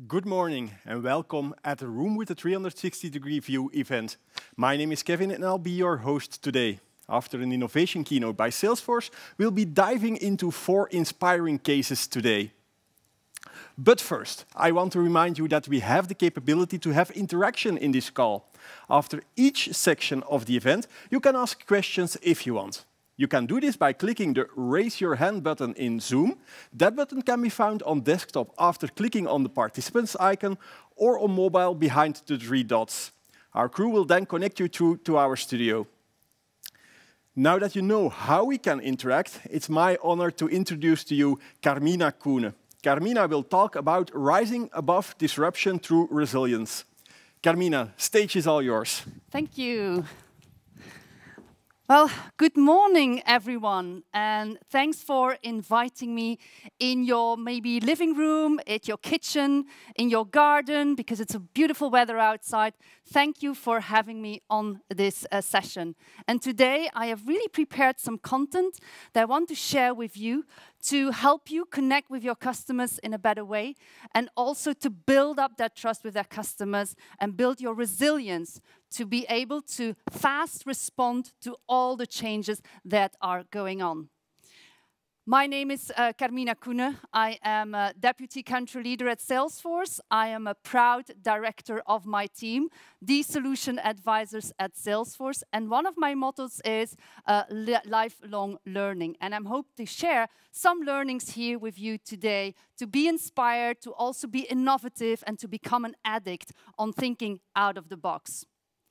Good morning and welcome at the Room with a 360-degree view event. My name is Kevin and I'll be your host today. After an innovation keynote by Salesforce, we'll be diving into 4 inspiring cases today. But first, I want to remind you that we have the capability to have interaction in this call. After each section of the event, you can ask questions if you want. You can do this by clicking the Raise Your Hand button in Zoom. That button can be found on desktop after clicking on the participants icon or on mobile behind the 3 dots. Our crew will then connect you through to our studio. Now that you know how we can interact, it's my honor to introduce to you Carmina Koenen. Carmina will talk about rising above disruption through resilience. Carmina, stage is all yours. Thank you. Well, good morning, everyone, and thanks for inviting me in your maybe living room, at your kitchen, in your garden, because it's a beautiful weather outside. Thank you for having me on this session. And today I have really prepared some content that I want to share with you to help you connect with your customers in a better way and also to build up that trust with their customers and build your resilience to be able to fast respond to all the changes that are going on. My name is Carmina Koenen. I am a Deputy Country Leader at Salesforce. I am a proud director of my team, the Solution Advisors at Salesforce. And one of my mottos is lifelong learning. And I'm hoping to share some learnings here with you today to be inspired, to also be innovative, and to become an addict on thinking out of the box.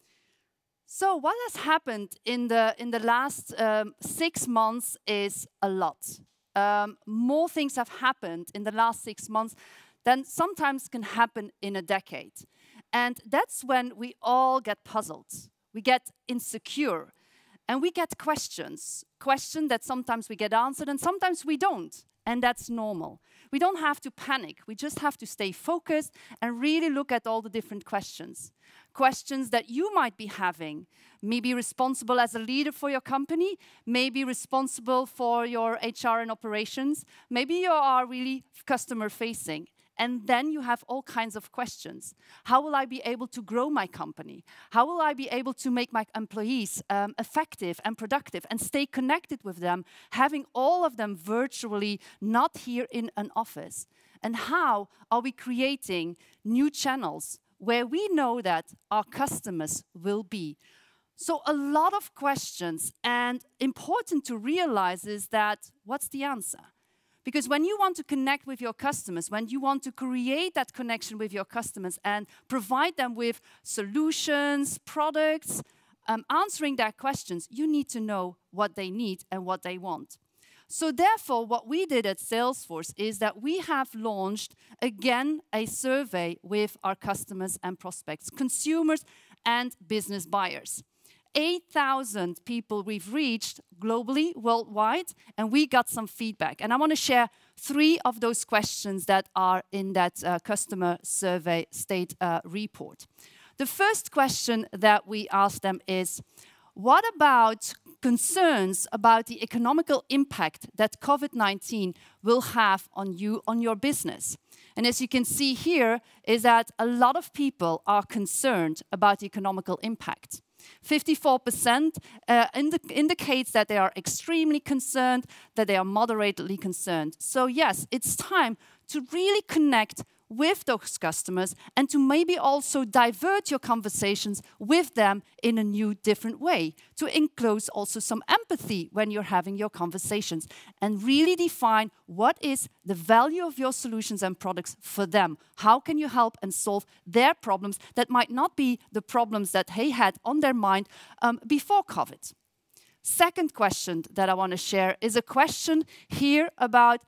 So what has happened in the last 6 months is a lot. More things have happened in the last 6 months than sometimes can happen in a decade. And that's when we all get puzzled. We get insecure. And we get questions. Questions that sometimes we get answered and sometimes we don't. And that's normal. We don't have to panic. We just have to stay focused and really look at all the different questions. Questions that you might be having. Maybe responsible as a leader for your company. Maybe responsible for your HR and operations. Maybe you are really customer facing. And then you have all kinds of questions. How will I be able to grow my company? How will I be able to make my employees effective and productive and stay connected with them, having all of them virtually, not here in an office? And how are we creating new channels where we know that our customers will be? So a lot of questions, and important to realize is that what's the answer? Because when you want to connect with your customers, when you want to create that connection with your customers and provide them with solutions, products, answering their questions, you need to know what they need and what they want. So therefore, what we did at Salesforce is that we have launched, again, a survey with our customers and prospects, consumers and business buyers. 8,000 people we've reached globally, worldwide, and we got some feedback. And I want to share 3 of those questions that are in that customer survey state report. The first question that we asked them is, what about concerns about the economical impact that COVID-19 will have on you, on your business? And as you can see here, is that a lot of people are concerned about the economical impact. 54% indicates that they are extremely concerned, that they are moderately concerned. So yes, it's time to really connect with those customers and to maybe also divert your conversations with them in a new, different way, to include also some empathy when you're having your conversations and really define what is the value of your solutions and products for them. How can you help and solve their problems that might not be the problems that they had on their mind before COVID? Second question that I want to share is a question here about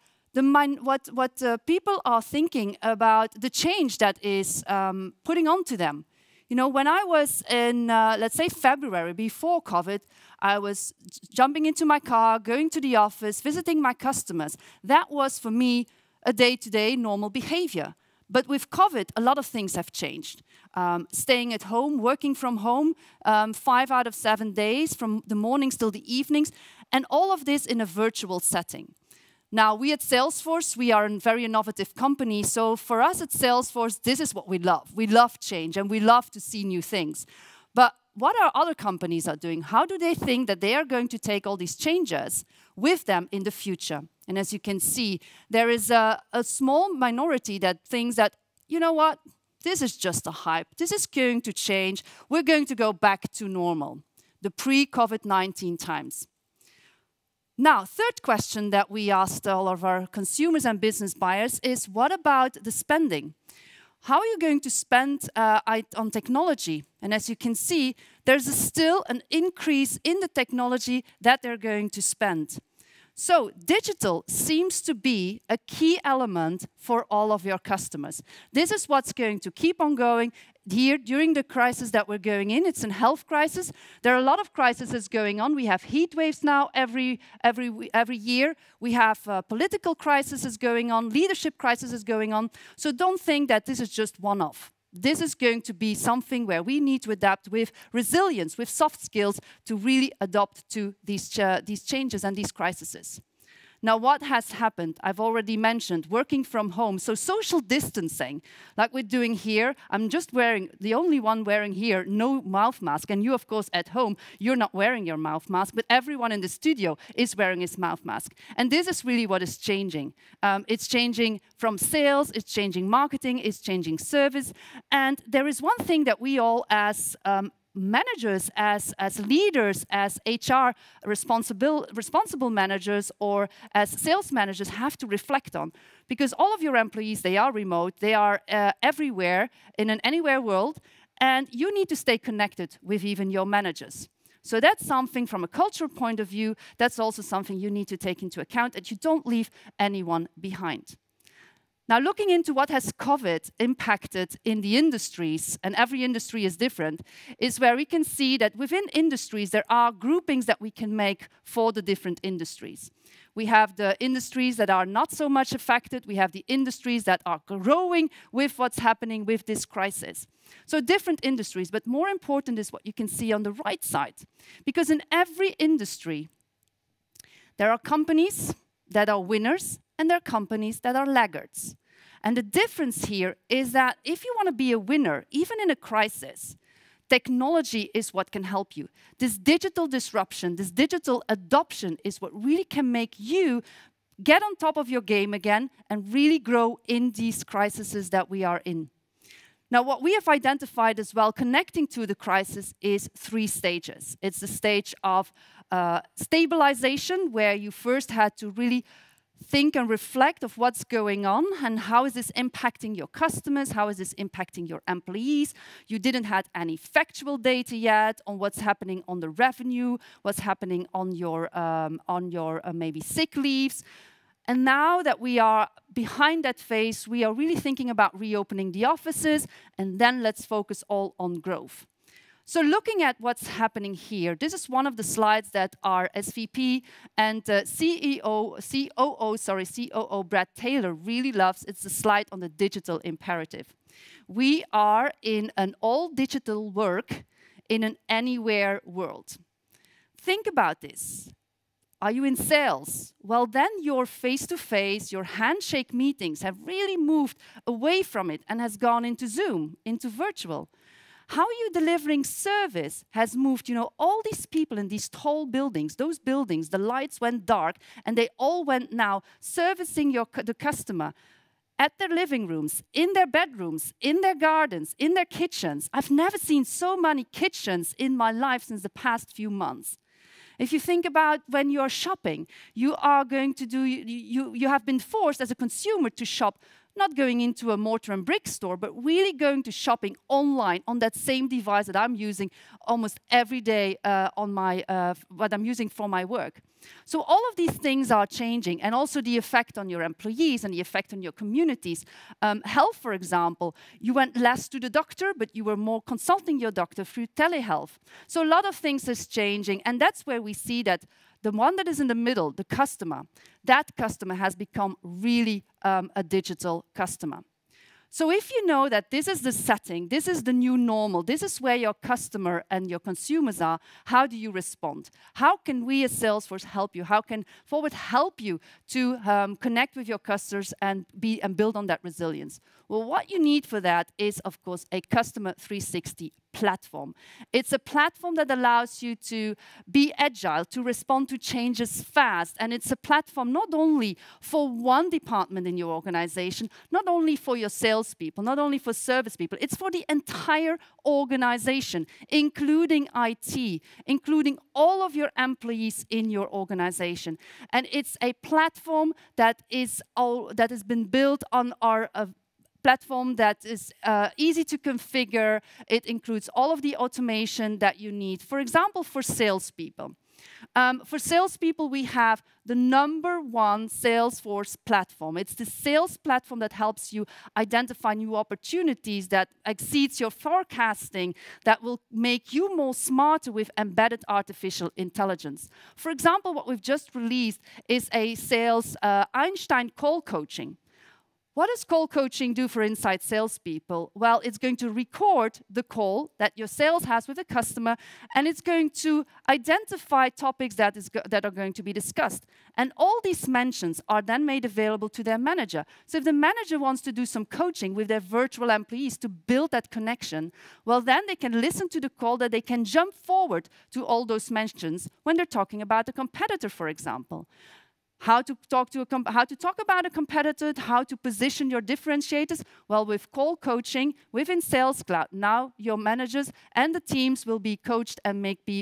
what people are thinking about the change that is putting onto them. You know, when I was in, let's say, February, before COVID, I was jumping into my car, going to the office, visiting my customers. That was, for me, a day-to-day normal behavior. But with COVID, a lot of things have changed. Staying at home, working from home, 5 out of 7 days, from the mornings till the evenings, and all of this in a virtual setting. Now, we at Salesforce, we are a very innovative company, so for us at Salesforce, this is what we love. We love change, and we love to see new things. But what our other companies are doing? How do they think that they are going to take all these changes with them in the future? And as you can see, there is a small minority that thinks that, you know what, this is just a hype. This is going to change. We're going to go back to normal, the pre-COVID-19 times. Now, third question that we asked all of our consumers and business buyers is, what about the spending? How are you going to spend on technology? And as you can see, there's still an increase in the technology that they're going to spend. So digital seems to be a key element for all of your customers. This is what's going to keep on going here during the crisis that we're going in. It's a health crisis. There are a lot of crises going on. We have heat waves now every year. We have political crises going on, leadership crises going on. So don't think that this is just one-off. This is going to be something where we need to adapt with resilience, with soft skills, to really adapt to these changes and these crises. Now, what has happened? I've already mentioned working from home. So social distancing, like we're doing here. I'm just wearing, the only one wearing here, no mouth mask. And you, of course, at home, you're not wearing your mouth mask, but everyone in the studio is wearing his mouth mask. And this is really what is changing. It's changing from sales, it's changing marketing, it's changing service. And there is one thing that we all as managers, as leaders, as HR responsible managers, or as sales managers have to reflect on. Because all of your employees, they are remote, they are everywhere in an anywhere world, and you need to stay connected with even your managers. So that's something from a cultural point of view, that's also something you need to take into account, that you don't leave anyone behind. Now, looking into what has COVID impacted in the industries, and every industry is different, is where we can see that within industries, there are groupings that we can make for the different industries. We have the industries that are not so much affected. We have the industries that are growing with what's happening with this crisis. So different industries, but more important is what you can see on the right side. Because in every industry, there are companies that are winners, and there are companies that are laggards. And the difference here is that if you want to be a winner, even in a crisis, technology is what can help you. This digital disruption, this digital adoption is what really can make you get on top of your game again and really grow in these crises that we are in. Now, what we have identified as well, connecting to the crisis, is 3 stages. It's the stage of stabilization, where you first had to really think and reflect of what's going on and how is this impacting your customers, how is this impacting your employees. You didn't have any factual data yet on what's happening on the revenue, what's happening on your maybe sick leaves. And now that we are behind that phase, we are really thinking about reopening the offices, and then let's focus all on growth. So looking at what's happening here, this is one of the slides that our SVP and COO Brad Taylor really loves. It's the slide on the digital imperative. We are in an all-digital work in an anywhere world. Think about this. Are you in sales? Well, then your face-to-face, your handshake meetings have really moved away from it and has gone into Zoom, into virtual. How are you delivering service has moved, all these people in these tall buildings, those buildings, the lights went dark, and they all went now servicing the customer at their living rooms, in their bedrooms, in their gardens, in their kitchens. I've never seen so many kitchens in my life since the past few months. If you think about when you are shopping, you are going to you have been forced as a consumer to shop, not going into a mortar and brick store, but really going to shopping online on that same device that I'm using almost every day on what I'm using for my work. So all of these things are changing, and also the effect on your employees and the effect on your communities. Health, for example, you went less to the doctor, but you were more consulting your doctor through telehealth. So a lot of things is changing, and that's where we see that the one that is in the middle, the customer, that customer has become really a digital customer. So if you know that this is the setting, this is the new normal, this is where your customer and your consumers are, how do you respond? How can we as Salesforce help you? How can Forward help you to connect with your customers and build on that resilience? Well, what you need for that is, of course, a Customer 360 platform. It's a platform that allows you to be agile, to respond to changes fast. And it's a platform not only for one department in your organization, not only for your salespeople, not only for service people, it's for the entire organization, including IT, including all of your employees in your organization. And it's a platform that has been built on our platform that is easy to configure. It includes all of the automation that you need. For example, for salespeople. For salespeople, we have the #1 Salesforce platform. It's the sales platform that helps you identify new opportunities, that exceeds your forecasting, that will make you more smarter with embedded artificial intelligence. For example, what we've just released is a sales Einstein call coaching. What does call coaching do for inside salespeople? Well, it's going to record the call that your sales has with a customer, and it's going to identify topics that are going to be discussed. And all these mentions are then made available to their manager. So if the manager wants to do some coaching with their virtual employees to build that connection, well, then they can listen to the call, that they can jump forward to all those mentions when they're talking about a competitor, for example. How to talk about a competitor, how to position your differentiators? Well, with call coaching within Sales Cloud, now your managers and the teams will be coached and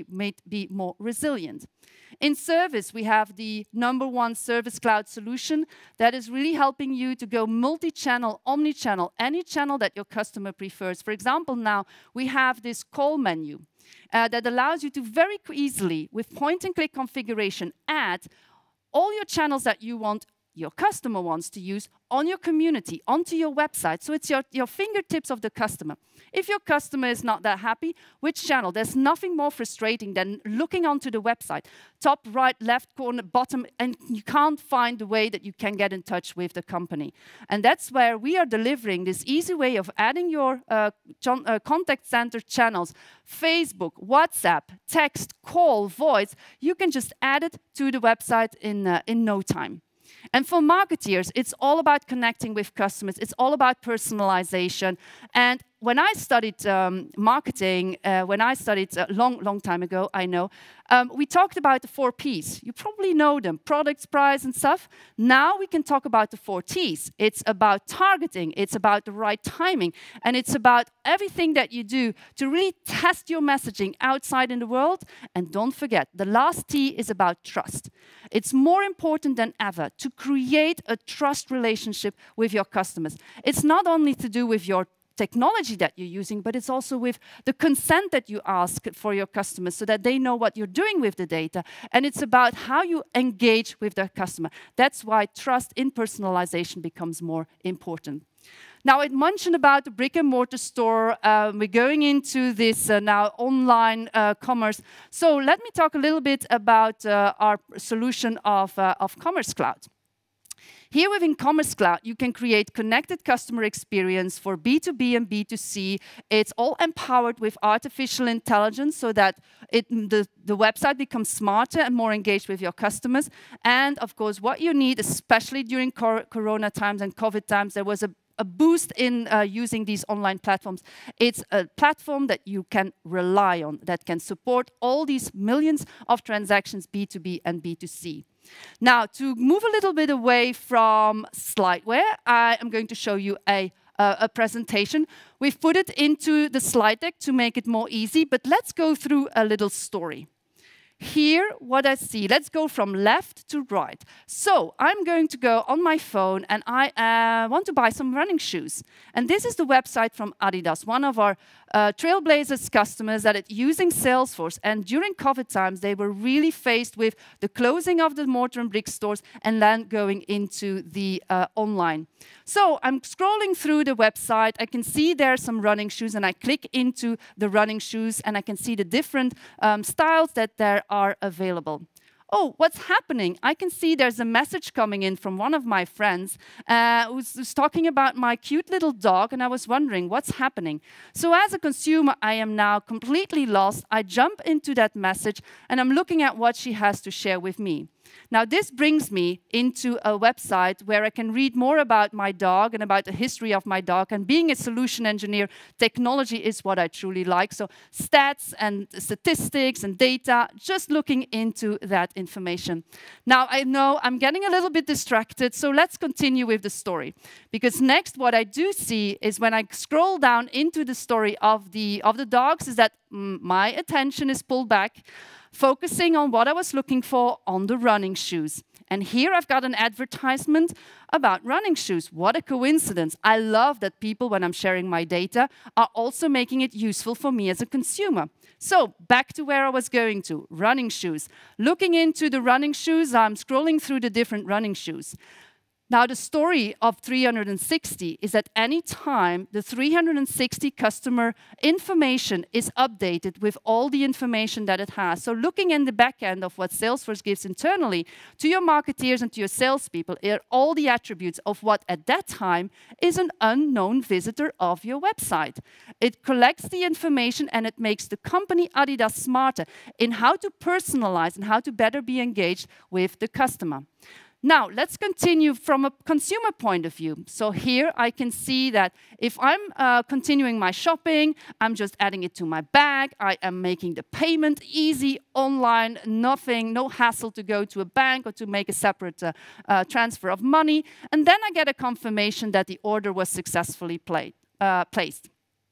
be more resilient. In service, we have the #1 Service Cloud solution that is really helping you to go multi-channel, omni-channel, any channel that your customer prefers. For example, now we have this call menu that allows you to very easily, with point-and-click configuration, add all your channels that your customer wants to use on your community, onto your website. So it's your fingertips of the customer. If your customer is not that happy, which channel? There's nothing more frustrating than looking onto the website, top, right, left corner, bottom, and you can't find the way that you can get in touch with the company. And that's where we are delivering this easy way of adding your contact center channels, Facebook, WhatsApp, text, call, voice. You can just add it to the website in no time. And for marketeers, it's all about connecting with customers. It's all about personalization. And when I studied marketing, a long time ago, I know, we talked about the 4 Ps. You probably know them: products, price, and stuff. Now we can talk about the 4 Ts. It's about targeting. It's about the right timing. And it's about everything that you do to really test your messaging outside in the world. And don't forget, the last T is about trust. It's more important than ever to create a trust relationship with your customers. It's not only to do with your technology that you're using, but it's also with the consent that you ask for your customers so that they know what you're doing with the data. And it's about how you engage with the customer. That's why trust in personalization becomes more important. Now, I mentioned about the brick-and-mortar store. We're going into this now online commerce. So let me talk a little bit about our solution of Commerce Cloud. Here within Commerce Cloud, you can create connected customer experience for B2B and B2C. It's all empowered with artificial intelligence so that the website becomes smarter and more engaged with your customers. And of course, what you need, especially during Corona times and COVID times, there was a boost in using these online platforms. It's a platform that you can rely on, that can support all these millions of transactions, B2B and B2C. Now, to move a little bit away from slideware, I am going to show you a presentation. We've put it into the slide deck to make it more easy, but let's go through a little story. Here, what I see, let's go from left to right. So I'm going to go on my phone and I want to buy some running shoes. And this is the website from Adidas, one of our Trailblazers customers that is using Salesforce. And during COVID times, they were really faced with the closing of the mortar and brick stores and then going into the online. So I'm scrolling through the website. I can see there are some running shoes, and I click into the running shoes, and I can see the different styles that there are available. oh, what's happening? I can see there's a message coming in from one of my friends who's talking about my cute little dog, and I was wondering what's happening. So as a consumer, I am now completely lost. I jump into that message, and I'm looking at what she has to share with me. Now, this brings me into a website where I can read more about my dog and about the history of my dog. And being a solution engineer, technology is what I truly like. So stats and statistics and data, just looking into that information. Now, I know I'm getting a little bit distracted, so let's continue with the story. Because next, what I do see is when I scroll down into the story of the dogs is that my attention is pulled back, focusing on what I was looking for on the running shoes. And here I've got an advertisement about running shoes. What a coincidence. I love that people, when I'm sharing my data, are also making it useful for me as a consumer. So back to where I was going to, running shoes. Looking into the running shoes, I'm scrolling through the different running shoes. Now, the story of 360 is that any time the 360 customer information is updated with all the information that it has. So looking in the back end of what Salesforce gives internally to your marketeers and to your salespeople are all the attributes of what at that time is an unknown visitor of your website. It collects the information and it makes the company Adidas smarter in how to personalize and how to better be engaged with the customer. Now, let's continue from a consumer point of view. So here I can see that if I'm continuing my shopping, I'm just adding it to my bag, I am making the payment easy, online, no hassle to go to a bank or to make a separate transfer of money. And then I get a confirmation that the order was successfully placed.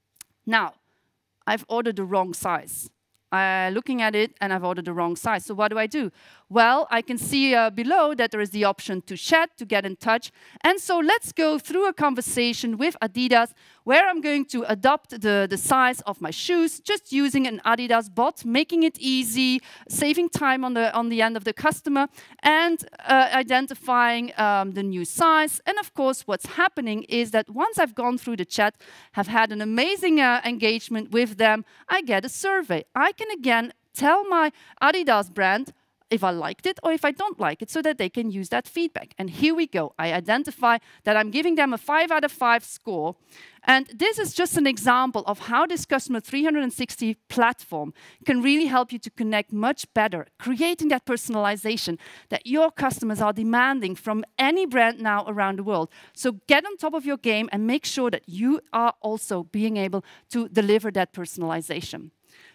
Now, I've ordered the wrong size. Looking at it, and I've ordered the wrong size. So what do? Well, I can see below that there is the option to chat, to get in touch. And so let's go through a conversation with Adidas where I'm going to adopt the size of my shoes, just using an Adidas bot, making it easy, saving time on the end of the customer, and identifying the new size. And of course, what's happening is that once I've gone through the chat, have had an amazing engagement with them, I get a survey. I can again tell my Adidas brand if I liked it or if I don't like it, so that they can use that feedback. And here we go. I identify that I'm giving them a 5 out of 5 score. And this is just an example of how this Customer 360 platform can really help you to connect much better, creating that personalization that your customers are demanding from any brand now around the world. So get on top of your game and make sure that you are also being able to deliver that personalization.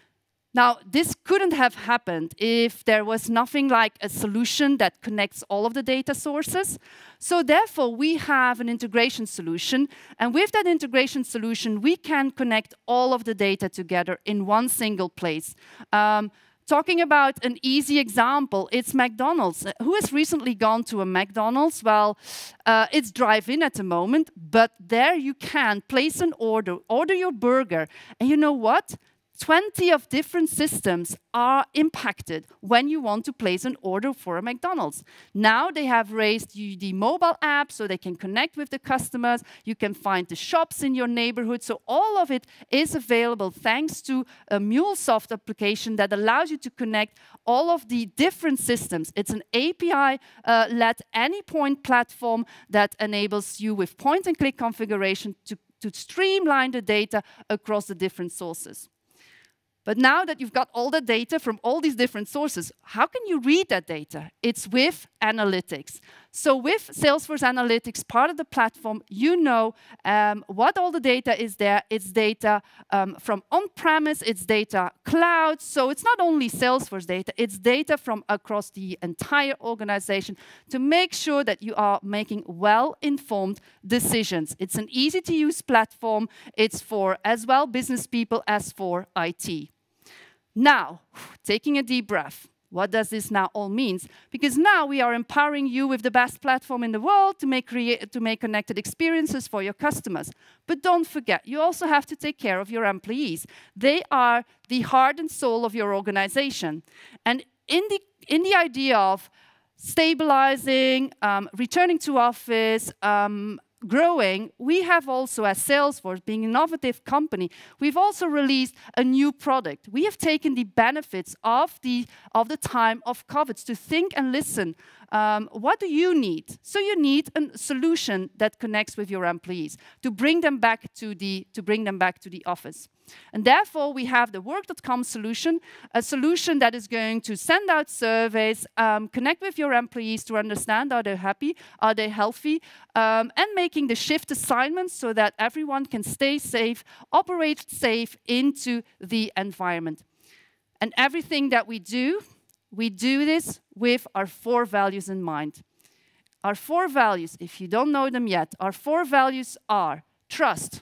Now, this couldn't have happened if there was nothing like a solution that connects all of the data sources. So therefore, we have an integration solution. And with that integration solution, we can connect all of the data together in one single place. Talking about an easy example, it's McDonald's. Who has recently gone to a McDonald's? Well, it's drive-in at the moment, but there you can place an order your burger. And you know what? 20 of different systems are impacted when you want to place an order for a McDonald's. Now they have raised the mobile app so they can connect with the customers. You can find the shops in your neighborhood. So all of it is available thanks to a MuleSoft application that allows you to connect all of the different systems. It's an API-led AnyPoint platform that enables you with point-and-click configuration to streamline the data across the different sources. But now that you've got all the data from all these different sources, how can you read that data? It's with analytics. So with Salesforce Analytics, part of the platform, you know what all the data is there. It's data from on-premise, it's data cloud. So it's not only Salesforce data, it's data from across the entire organization to make sure that you are making well-informed decisions. It's an easy-to-use platform. It's for as well business people as for IT. Now, taking a deep breath, what does this now all mean? Because now we are empowering you with the best platform in the world to make connected experiences for your customers. But don't forget, you also have to take care of your employees. They are the heart and soul of your organization. And in the idea of stabilizing, returning to office, growing, we have also, as Salesforce, being an innovative company, we've also released a new product. We have taken the benefits of the time of COVID to think and listen. What do you need? So you need a solution that connects with your employees to bring them back to the office. And therefore, we have the Work.com solution, a solution that is going to send out surveys, connect with your employees to understand, are they happy, are they healthy, and making the shift assignments so that everyone can stay safe, operate safe into the environment. And everything that we do this with our 4 values in mind. Our 4 values, if you don't know them yet, our 4 values are trust.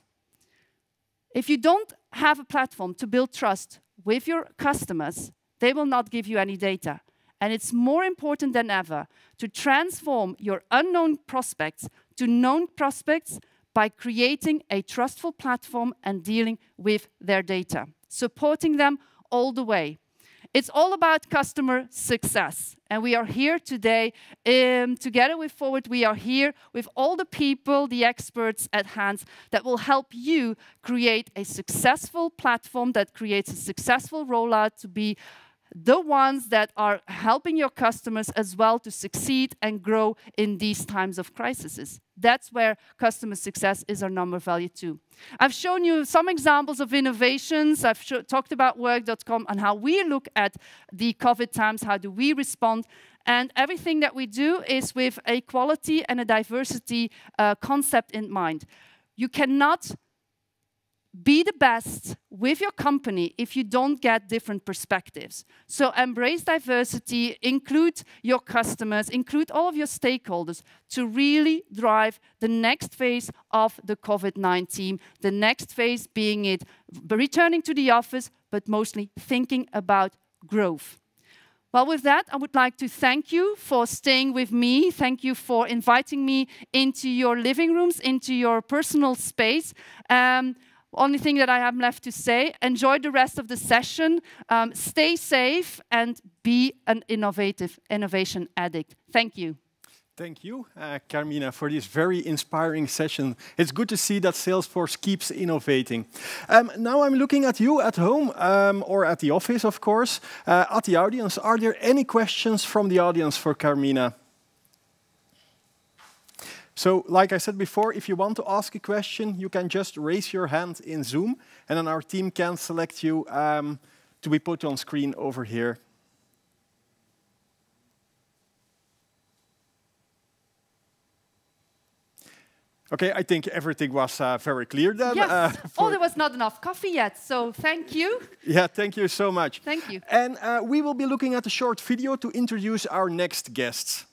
If you don't have a platform to build trust with your customers, they will not give you any data. And it's more important than ever to transform your unknown prospects to known prospects by creating a trustful platform and dealing with their data, supporting them all the way. It's all about customer success. And we are here today, together with Forward, we are here with all the people, the experts at hand that will help you create a successful platform that creates a successful rollout to be the ones that are helping your customers as well to succeed and grow in these times of crises. That's where customer success is our number value too. I've shown you some examples of innovations. I've talked about Work.com and how we look at the COVID times, how do we respond. And everything that we do is with a quality and a diversity concept in mind. You cannot be the best with your company if you don't get different perspectives. So embrace diversity, include your customers, include all of your stakeholders to really drive the next phase of the COVID-19, the next phase being it returning to the office, but mostly thinking about growth. Well, with that, I would like to thank you for staying with me. Thank you for inviting me into your living rooms, into your personal space. Only thing that I have left to say, enjoy the rest of the session, stay safe, and be an innovation addict. Thank you. Thank you, Carmina, for this very inspiring session. It's good to see that Salesforce keeps innovating. Now I'm looking at you at home, or at the office, of course, at the audience. Are there any questions from the audience for Carmina? So, like I said before, if you want to ask a question, you can just raise your hand in Zoom, and then our team can select you to be put on screen over here. Okay, I think everything was very clear then. Yes. There was not enough coffee yet, so thank you. Yeah, thank you so much. Thank you. And we will be looking at a short video to introduce our next guests.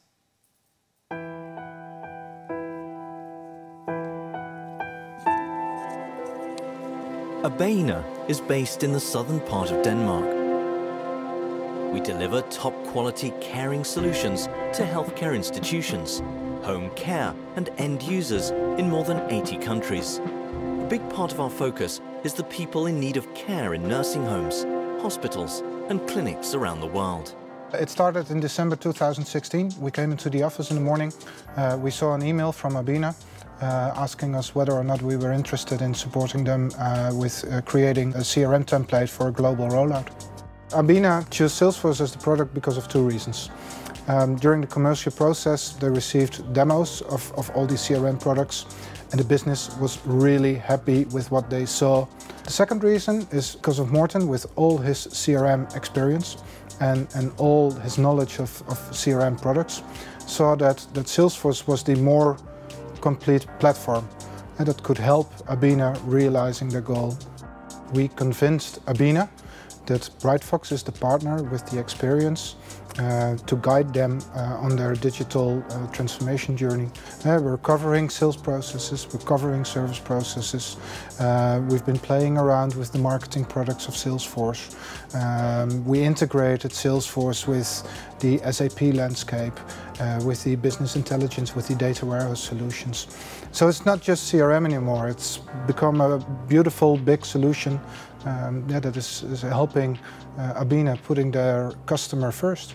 Abena is based in the southern part of Denmark. We deliver top-quality caring solutions to healthcare institutions, home care and end users in more than 80 countries. A big part of our focus is the people in need of care in nursing homes, hospitals and clinics around the world. It started in December 2016. We came into the office in the morning. We saw an email from Abena asking us whether or not we were interested in supporting them with creating a CRM template for a global rollout. Abena chose Salesforce as the product because of 2 reasons. During the commercial process, they received demos of all these CRM products, and the business was really happy with what they saw. The second reason is because of Morten, with all his CRM experience and all his knowledge of CRM products, saw that Salesforce was the more complete platform and that could help Abena realizing their goal. We convinced Abena that Brightfox is the partner with the experience to guide them on their digital transformation journey. We're covering sales processes, we're covering service processes. We've been playing around with the marketing products of Salesforce. We integrated Salesforce with the SAP landscape, with the business intelligence, with the data warehouse solutions. So it's not just CRM anymore, it's become a beautiful big solution that is helping Abena putting their customer first.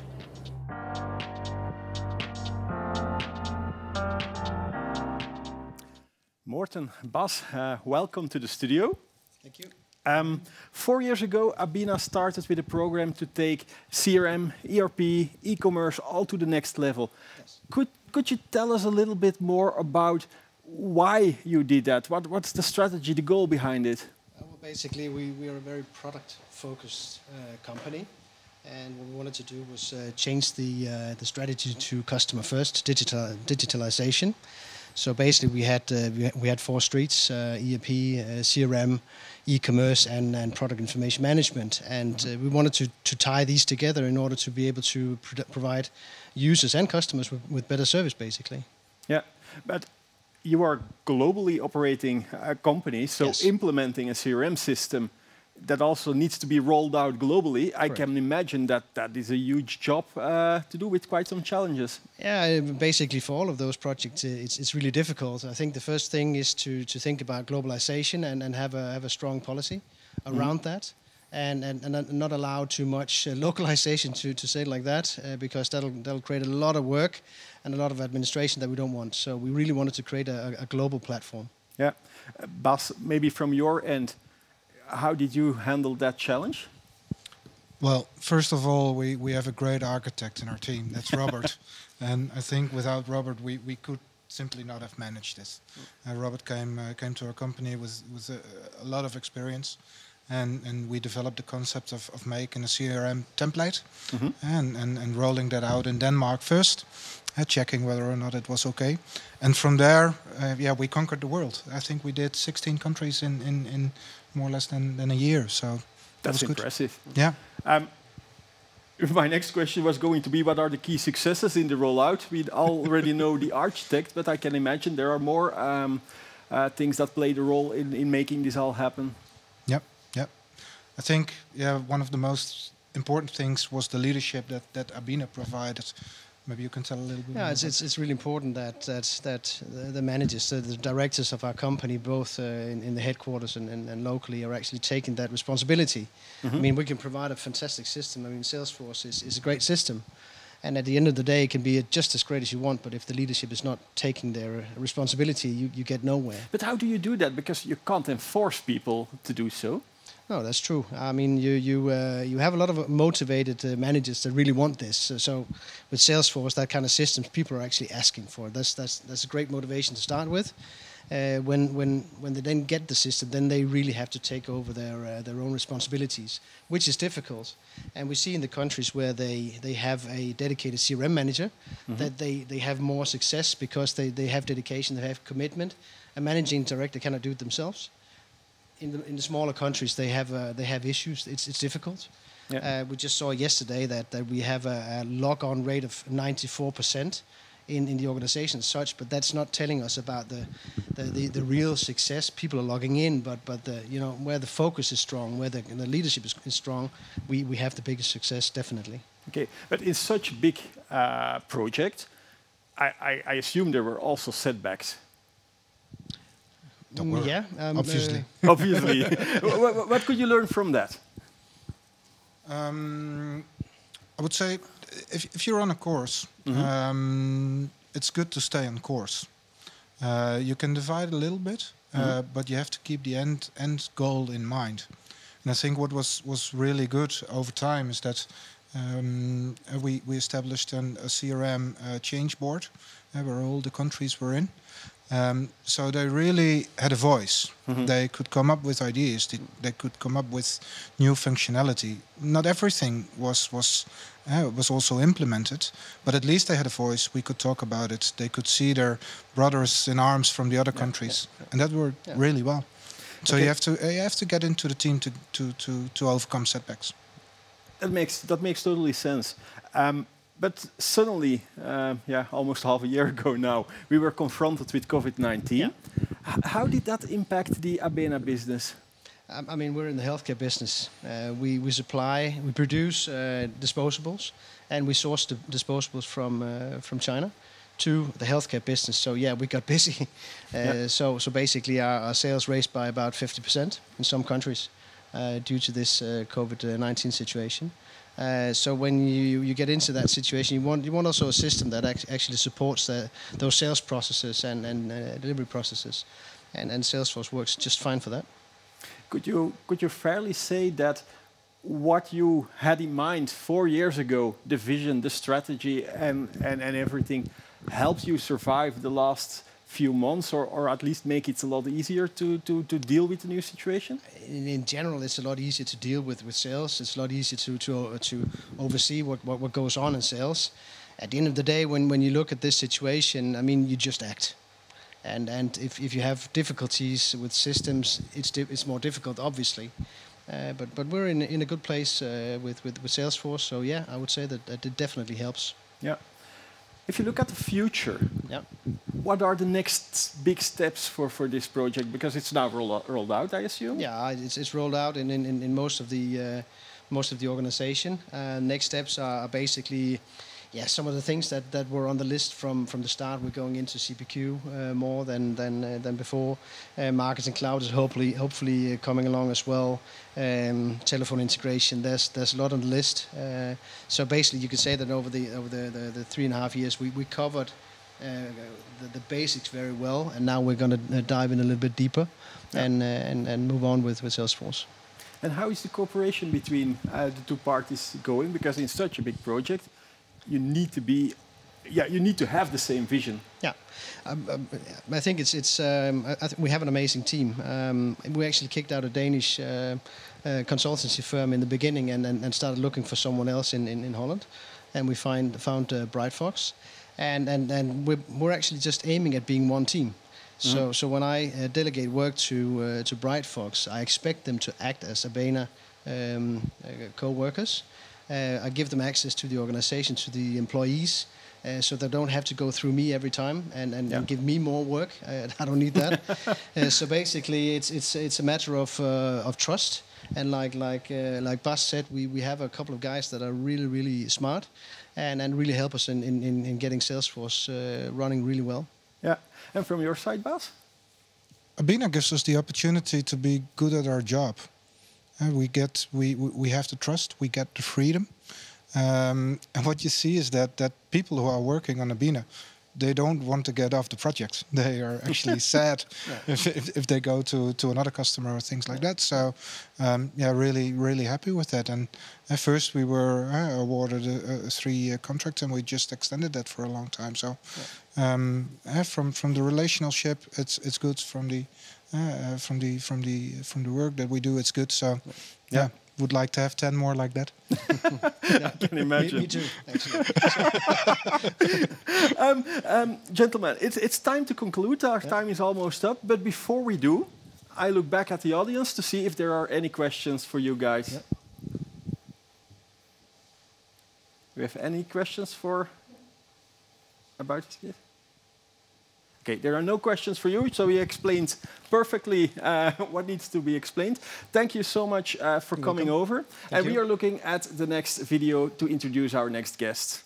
Martin, Bas, welcome to the studio. Thank you. 4 years ago, Abina started with a program to take CRM, ERP, e-commerce all to the next level. Yes. Could you tell us a little bit more about why you did that? What's the strategy, the goal behind it? Well, basically, we are a very product-focused company, and what we wanted to do was change the strategy to customer first, digitalization. So basically, we had 4 streets: ERP, CRM, e-commerce, and product information management. And we wanted to tie these together in order to be able to provide users and customers with better service, basically. Yeah, but you are globally operating a company, so Yes. implementing a CRM system that also needs to be rolled out globally. I can imagine that is a huge job to do with quite some challenges. Yeah, basically for all of those projects, it's really difficult. I think the first thing is to think about globalization and have a strong policy around that, and not allow too much localization, to say it like that, because that'll create a lot of work and a lot of administration that we don't want. So we really wanted to create a global platform. Yeah, Bas, maybe from your end, how did you handle that challenge? Well, first of all, we have a great architect in our team. That's Robert. And I think without Robert, we could simply not have managed this. Robert came to our company with a lot of experience. And we developed the concept of making a CRM template and rolling that out in Denmark first, checking whether or not it was okay. And from there, we conquered the world. I think we did 16 countries in more or less than a year. So that's was impressive. Good. Yeah. My next question was going to be, what are the key successes in the rollout? We already know the architect, but I can imagine there are more things that played a role in making this all happen. Yep. I think one of the most important things was the leadership that Abina provided. Maybe you can tell a little bit. Yeah, it's really important that the managers, the directors of our company, both in the headquarters and locally, are actually taking that responsibility. I mean, we can provide a fantastic system. I mean, Salesforce is a great system, and at the end of the day, it can be just as great as you want. But if the leadership is not taking their responsibility, you get nowhere. But how do you do that? Because you can't enforce people to do so. No, that's true. I mean, you have a lot of motivated managers that really want this. So with Salesforce, that kind of systems, people are actually asking for it. That's a great motivation to start with. When they then get the system, then they really have to take over their own responsibilities, which is difficult. And we see in the countries where they have a dedicated CRM manager that they have more success because they have dedication, they have commitment. A managing director cannot do it themselves. In the smaller countries, they have issues. It's difficult. Yeah. We just saw yesterday that we have a log-on rate of 94% in the organization as such, but that's not telling us about the real success. People are logging in, but where the focus is strong, where the leadership is strong, we have the biggest success, definitely. Okay, but in such a big project, I assume there were also setbacks. Yeah, obviously. Obviously. What could you learn from that? I would say if you're on a course, it's good to stay on course. You can divide a little bit, but you have to keep the end goal in mind. And I think what was really good over time is that we established a CRM change board where all the countries were in. So they really had a voice. They could come up with ideas. They could come up with new functionality. Not everything was also implemented, but at least they had a voice. We could talk about it. They could see their brothers in arms from the other countries, and that worked really well. So you have to get into the team to overcome setbacks. That makes totally sense. But suddenly, almost half a year ago now, we were confronted with COVID-19. Yeah. How did that impact the Abina business? I mean, we're in the healthcare business. We produce disposables, and we source the disposables from China to the healthcare business. So we got busy. So basically, our sales raised by about 50% in some countries due to this COVID-19 situation. So when you get into that situation, you want also a system that actually supports those sales processes and delivery processes. and Salesforce works just fine for that. Could you fairly say that what you had in mind 4 years ago, the vision, the strategy, and everything, helped you survive the last few months, or at least make it a lot easier to deal with the new situation? In general, it's a lot easier to deal with sales. It's a lot easier to oversee what goes on in sales. At the end of the day, when you look at this situation, I mean, you just act. And if you have difficulties with systems, it's more difficult, obviously. But we're in a good place with Salesforce. So yeah, I would say that it definitely helps. Yeah. If you look at the future, yeah, what are the next big steps for this project? Because it's now rolled out, I assume. Yeah, it's rolled out in most of the organization. Next steps are basically, yeah, some of the things that were on the list from the start. We're going into CPQ more than before. Marketing Cloud is hopefully coming along as well. Telephone integration. There's a lot on the list. So basically, you could say that over the 3.5 years, we covered the basics very well, and now we're going to dive in a little bit deeper, and move on with Salesforce. And how is the cooperation between the two parties going? Because in such a big project, you need to be, you need to have the same vision. Yeah, I think we have an amazing team. We actually kicked out a Danish consultancy firm in the beginning, and started looking for someone else in Holland, and we found Brightfox, and we're actually just aiming at being one team. So when I delegate work to Brightfox, I expect them to act as Abena co-workers. I give them access to the organization, to the employees, so they don't have to go through me every time and give me more work. I don't need that. So basically, it's a matter of trust. And like Bas said, we have a couple of guys that are really smart, and really help us in getting Salesforce running really well. Yeah, and from your side, Bas? Abena gives us the opportunity to be good at our job. We have the trust, we get the freedom, and what you see is that people who are working on Abena, they don't want to get off the project. They are actually sad if they go to another customer or things like that. So yeah, really happy with that. And at first we were awarded a 3-year contract, and we just extended that for a long time. So from the relationship, it's good. From the work that we do, it's good. So yeah, would like to have 10 more like that. I can imagine. Me too, actually. Gentlemen, it's time to conclude. Our time is almost up. But before we do, I look back at the audience to see if there are any questions for you guys. Do we have any questions about this? Okay, there are no questions for you, so we explained perfectly what needs to be explained. Thank you so much for coming over. And we are looking at the next video to introduce our next guest.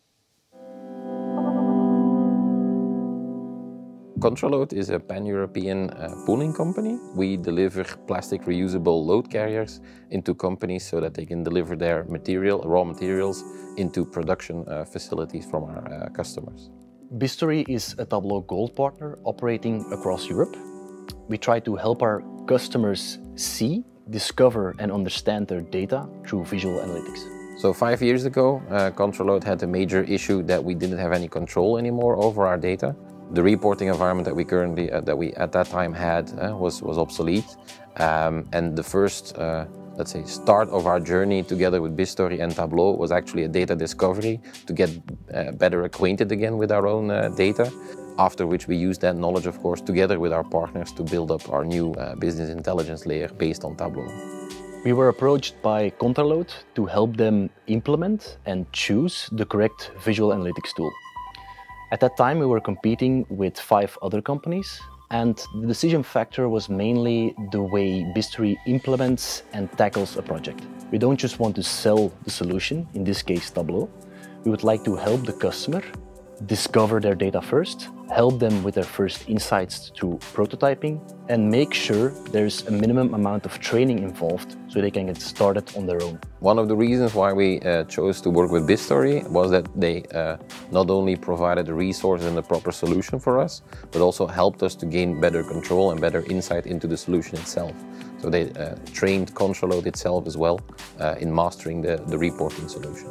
Controload is a pan-European pooling company. We deliver plastic reusable load carriers into companies so that they can deliver their raw materials into production facilities from our customers. Bistory is a Tableau Gold partner operating across Europe. We try to help our customers see, discover and understand their data through visual analytics. So 5 years ago, Controload had a major issue that we didn't have any control anymore over our data. The reporting environment that we at that time had was obsolete, and the first let's say, start of our journey together with Bistory and Tableau was actually a data discovery to get better acquainted again with our own data, after which we used that knowledge, of course, together with our partners to build up our new business intelligence layer based on Tableau. We were approached by Controload to help them implement and choose the correct visual analytics tool. At that time, we were competing with 5 other companies, and the decision factor was mainly the way Bistory implements and tackles a project. We don't just want to sell the solution, in this case Tableau. We would like to help the customer discover their data first, help them with their first insights through prototyping, and make sure there's a minimum amount of training involved so they can get started on their own. One of the reasons why we chose to work with BizStory was that they not only provided the resources and the proper solution for us, but also helped us to gain better control and better insight into the solution itself. So they trained Controload itself as well in mastering the reporting solution.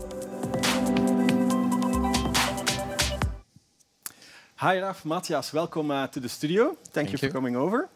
Hi Raf, Matthias, welcome to the studio. Thank you for coming over.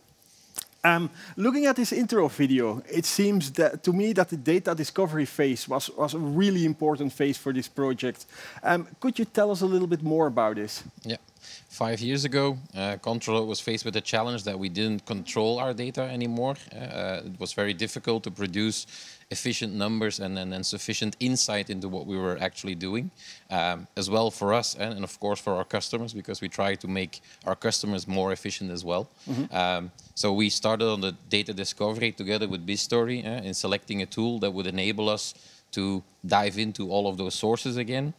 Looking at this intro video, it seems that, to me that the data discovery phase was a really important phase for this project. Could you tell us a little bit more about this? Yeah. 5 years ago, Controload was faced with a challenge that we didn't control our data anymore. It was very difficult to produce efficient numbers and sufficient insight into what we were actually doing, as well for us and of course for our customers, because we try to make our customers more efficient as well. So we started on the data discovery together with BizStory in selecting a tool that would enable us to dive into all of those sources again.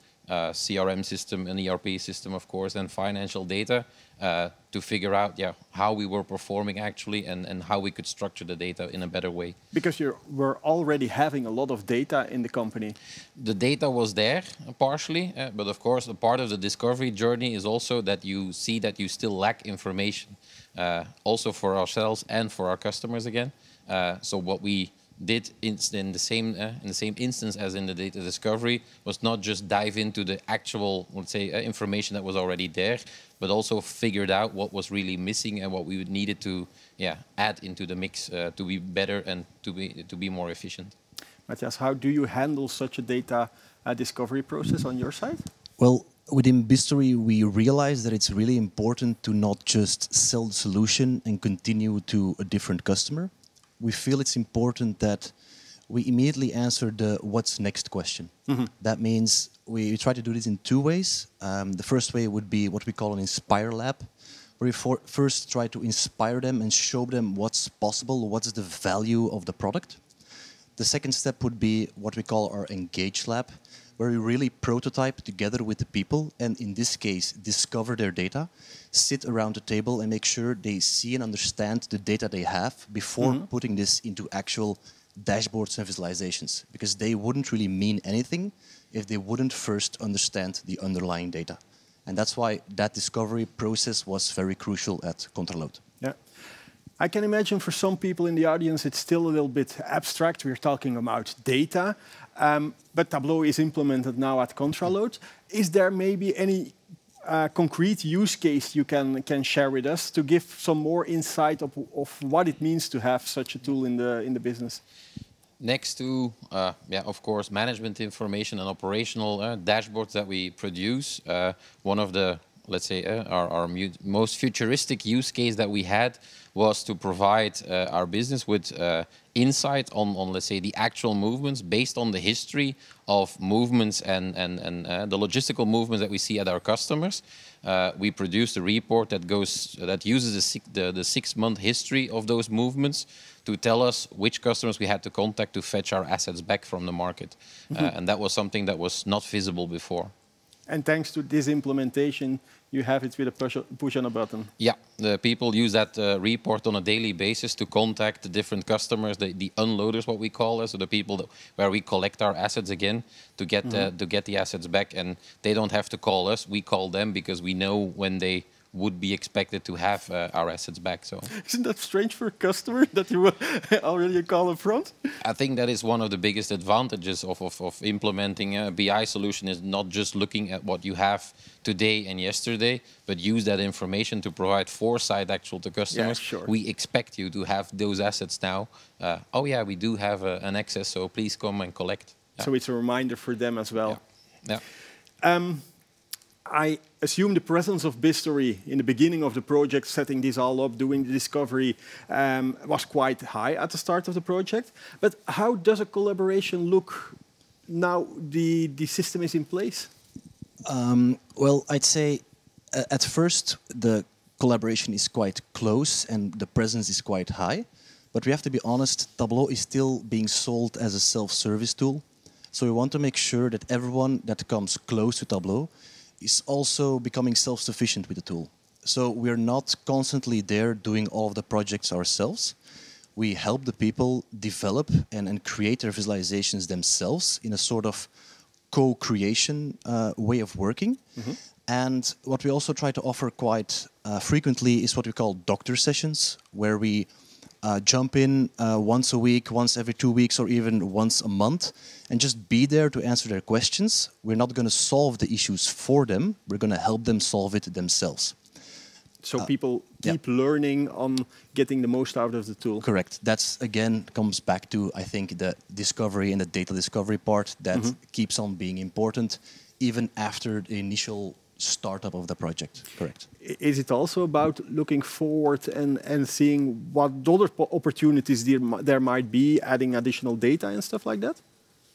CRM system, an ERP system, of course, and financial data to figure out how we were performing actually and how we could structure the data in a better way. Because you were already having a lot of data in the company. The data was there partially, but of course a part of the discovery journey is also that you see that you still lack information, also for ourselves and for our customers again. So what we did in the same instance as in the data discovery was not just dive into the actual, let's say, information that was already there, but also figured out what was really missing and what we needed to add into the mix to be better and to be more efficient. Matthias, how do you handle such a data discovery process on your side? Well, within BizStory, we realized that it's really important to not just sell the solution and continue to a different customer. We feel it's important that we immediately answer the what's next question. That means we try to do this in two ways. The first way would be what we call an Inspire Lab, where we first try to inspire them and show them what's possible, what's the value of the product. The second step would be what we call our Engage Lab, where we really prototype together with the people and in this case discover their data, sit around the table and make sure they see and understand the data they have before putting this into actual dashboards and visualizations, because they wouldn't really mean anything if they wouldn't first understand the underlying data. And that's why that discovery process was very crucial at Controload. Yeah. I can imagine for some people in the audience it's still a little bit abstract. We're talking about data, but Tableau is implemented now at Controload. Is there maybe any concrete use case you can share with us to give some more insight of what it means to have such a tool in the business? Next to, of course, management information and operational dashboards that we produce, one of the, let's say, our most futuristic use case that we had was to provide our business with insight on, let's say, the actual movements based on the history of movements and the logistical movements that we see at our customers. We produced a report that uses the 6-month history of those movements to tell us which customers we had to contact to fetch our assets back from the market. And that was something that was not visible before. And thanks to this implementation, you have it with a push on a button. Yeah, the people use that report on a daily basis to contact the different customers, the unloaders, what we call it, so the people where we collect our assets again to get the assets back, and they don't have to call us. We call them because we know when they would be expected to have our assets back. So isn't that strange for a customer that you already call up front? I think that is one of the biggest advantages of implementing a BI solution, is not just looking at what you have today and yesterday, but use that information to provide foresight actual to customers. Yeah, sure. We expect you to have those assets now. Oh yeah, we do have an excess, so please come and collect. Yeah. So it's a reminder for them as well. Yeah. I assume the presence of BizStory in the beginning of the project, setting this all up, doing the discovery, was quite high at the start of the project. But how does a collaboration look now the system is in place? Well, I'd say at first the collaboration is quite close and the presence is quite high. But we have to be honest, Tableau is still being sold as a self-service tool. So we want to make sure that everyone that comes close to Tableau is also becoming self-sufficient with the tool. So we're not constantly there doing all of the projects ourselves. We help the people develop and create their visualizations themselves in a sort of co-creation way of working. And what we also try to offer quite frequently is what we call doctor sessions, where we jump in once a week, once every 2 weeks, or even once a month, and just be there to answer their questions. We're not going to solve the issues for them. We're going to help them solve it themselves. So people keep learning on getting the most out of the tool. Correct. That's, again, comes back to, I think, the discovery and the data discovery part that keeps on being important, even after the initial startup of the project. Correct. Is it also about looking forward and seeing what other opportunities there might be, adding additional data and stuff like that?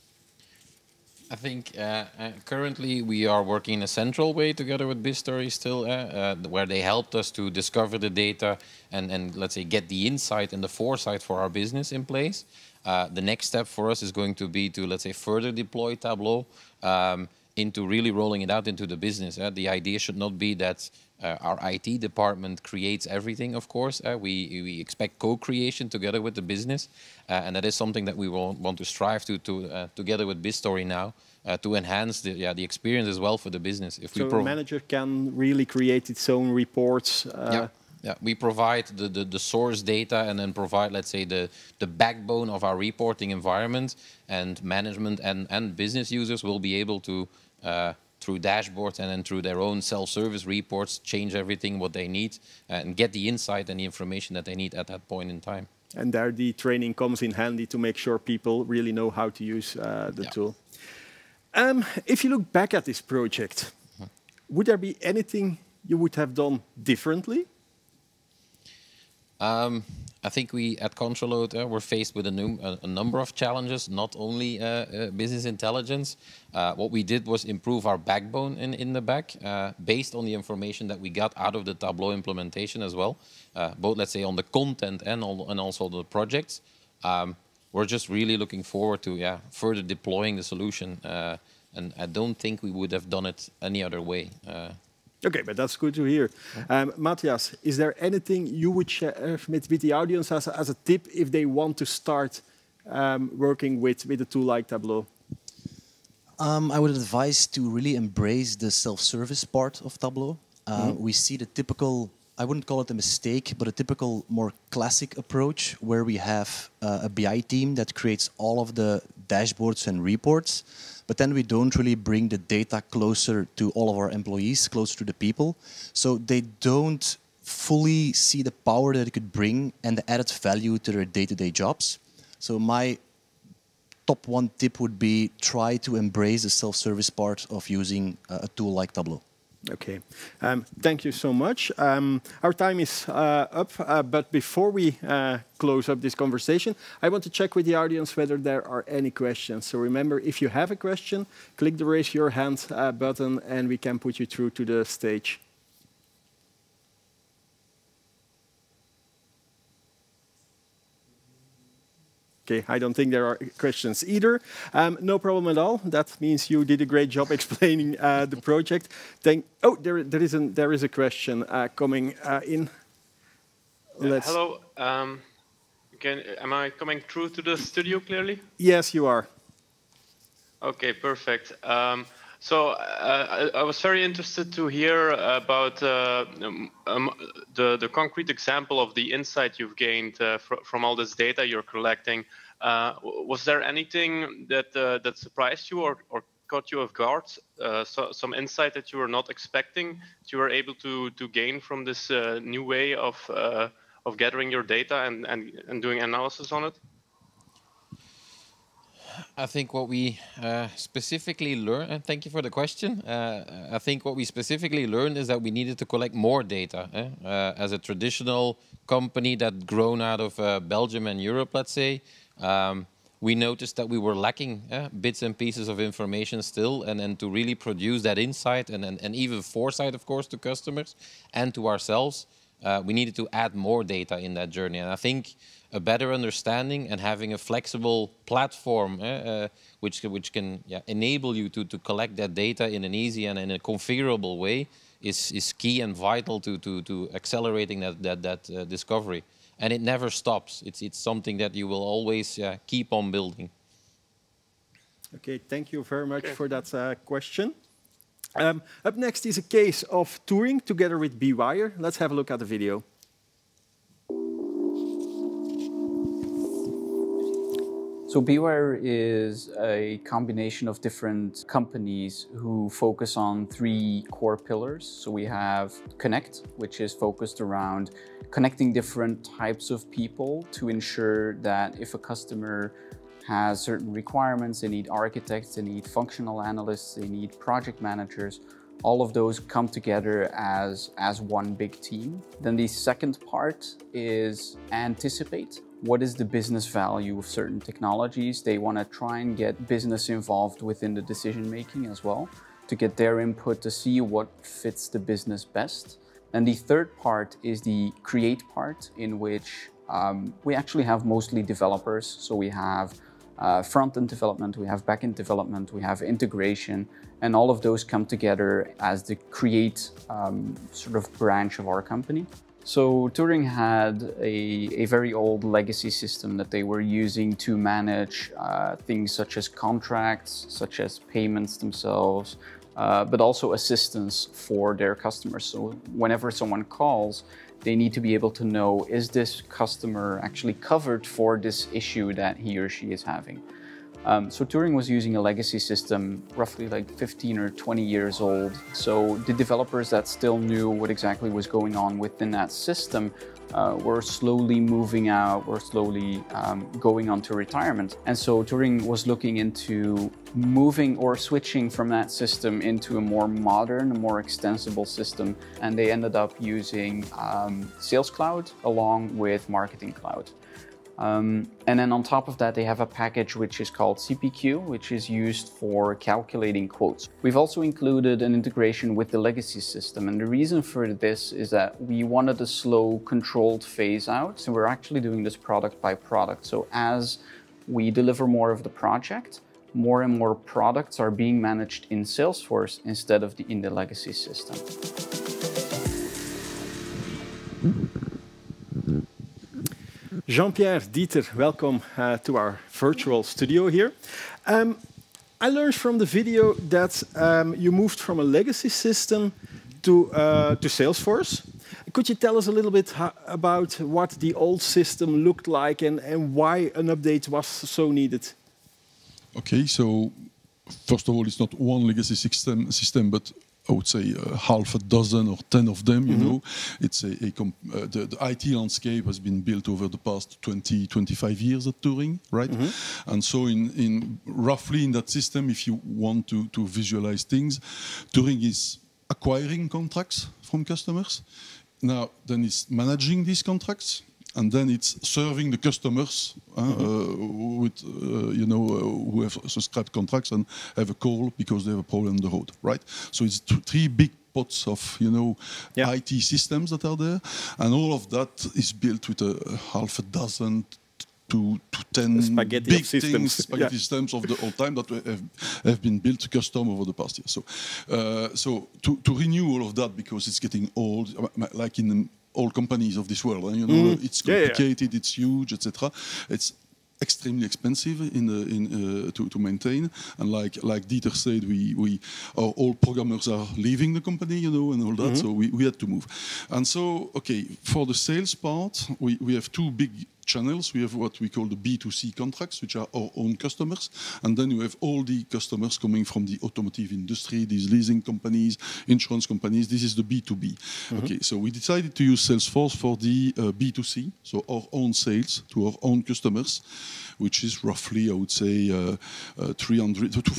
I think currently we are working in a central way together with BizStory still, where they helped us to discover the data and let's say get the insight and the foresight for our business in place. The next step for us is going to be to, let's say, further deploy Tableau into really rolling it out into the business. The idea should not be that our IT department creates everything, of course. We expect co-creation together with the business, and that is something that we will want to strive to together with BizStory now, to enhance the experience as well for the business. If so a manager can really create its own reports. Yeah, we provide the source data and then provide, let's say, the backbone of our reporting environment, and management and business users will be able to through dashboards and then through their own self-service reports, change everything what they need and get the insight and the information that they need at that point in time. And there the training comes in handy to make sure people really know how to use the tool. If you look back at this project, would there be anything you would have done differently? I think we at Controload were faced with a number of challenges, not only business intelligence. What we did was improve our backbone in the back, based on the information that we got out of the Tableau implementation as well, both, let's say, on the content and also the projects. We're just really looking forward to further deploying the solution, and I don't think we would have done it any other way. Okay, but that's good to hear. Matthias, is there anything you would share with the audience as a tip if they want to start working with a tool like Tableau? I would advise to really embrace the self-service part of Tableau. We see the typical, I wouldn't call it a mistake, but a typical more classic approach where we have a BI team that creates all of the dashboards and reports, but then we don't really bring the data closer to all of our employees, closer to the people. So they don't fully see the power that it could bring and the added value to their day-to-day jobs. So my top one tip would be try to embrace the self-service part of using a tool like Tableau. Okay, thank you so much. Our time is up, but before we close up this conversation, I want to check with the audience whether there are any questions. So remember, if you have a question, click the raise your hand button and we can put you through to the stage. Okay, I don't think there are questions either. No problem at all. That means you did a great job explaining the project. Oh, there is a question coming in. Hello. Am I coming through to the studio clearly? Yes, you are. Okay, perfect. So I was very interested to hear about the concrete example of the insight you've gained from all this data you're collecting. Was there anything that surprised you or caught you off guard? Some insight that you were not expecting that you were able to gain from this new way of gathering your data and doing analysis on it? I think what we specifically learned, and thank you for the question, I think what we specifically learned is that we needed to collect more data. As a traditional company that's grown out of Belgium and Europe, let's say, we noticed that we were lacking bits and pieces of information still, and to really produce that insight and even foresight, of course, to customers and to ourselves, we needed to add more data in that journey. And I think a better understanding and having a flexible platform which can enable you to collect that data in an easy and in a configurable way is key and vital to accelerating that discovery. And it never stops. It's something that you will always keep on building. Okay, thank you very much for that question. Up next is a case of Turing together with BeWire. Let's have a look at the video. So BeWire is a combination of different companies who focus on 3 core pillars. So we have Connect, which is focused around connecting different types of people to ensure that if a customer has certain requirements, they need architects, they need functional analysts, they need project managers, all of those come together as one big team. Then the second part is Anticipate. What is the business value of certain technologies? They want to try and get business involved within the decision making as well, to get their input to see what fits the business best. And the third part is the Create part, in which we actually have mostly developers. So we have front-end development, we have back-end development, we have integration, and all of those come together as the Create sort of branch of our company. So Turing had a very old legacy system that they were using to manage things such as contracts, such as payments themselves, but also assistance for their customers. So whenever someone calls, they need to be able to know, is this customer actually covered for this issue that he or she is having? So Turing was using a legacy system roughly like 15 or 20 years old. So the developers that still knew what exactly was going on within that system were slowly moving out, were slowly going on to retirement. And so Turing was looking into moving or switching from that system into a more modern, more extensible system. And they ended up using Sales Cloud along with Marketing Cloud. And then on top of that, they have a package which is called CPQ, which is used for calculating quotes. We've also included an integration with the legacy system. And the reason for this is that we wanted a slow, controlled phase out. So we're actually doing this product by product. So as we deliver more of the project, more and more products are being managed in Salesforce instead of in the legacy system. Jean-Pierre, Dieter, welcome to our virtual studio here. I learned from the video that you moved from a legacy system to Salesforce. Could you tell us a little bit about what the old system looked like and why an update was so needed? Okay, so first of all, it's not one legacy system, but I would say half a dozen or 10 of them, you know. It's the IT landscape has been built over the past 20-25 years at Turing, right? And so roughly in that system, if you want to visualize things, Turing is acquiring contracts from customers. Now, then it's managing these contracts, and then it's serving the customers with, who have subscribed contracts and have a call because they have a problem on the road, right? So it's 3 big pots of, IT systems that are there, and all of that is built with half a dozen to 10 big systems, spaghetti systems of the old time that have been built custom over the past year. So to renew all of that, because it's getting old, like in all companies of this world, it's complicated, it's huge, etc. It's extremely expensive to maintain, and like Dieter said, all programmers are leaving the company, and all that. So we had to move, and so for the sales part, we have 2 big channels. We have what we call the B2C contracts, which are our own customers, and then you have all the customers coming from the automotive industry, these leasing companies, insurance companies. This is the B2B. Okay, so we decided to use Salesforce for the B2C, so our own sales to our own customers, which is roughly, I would say, 300 to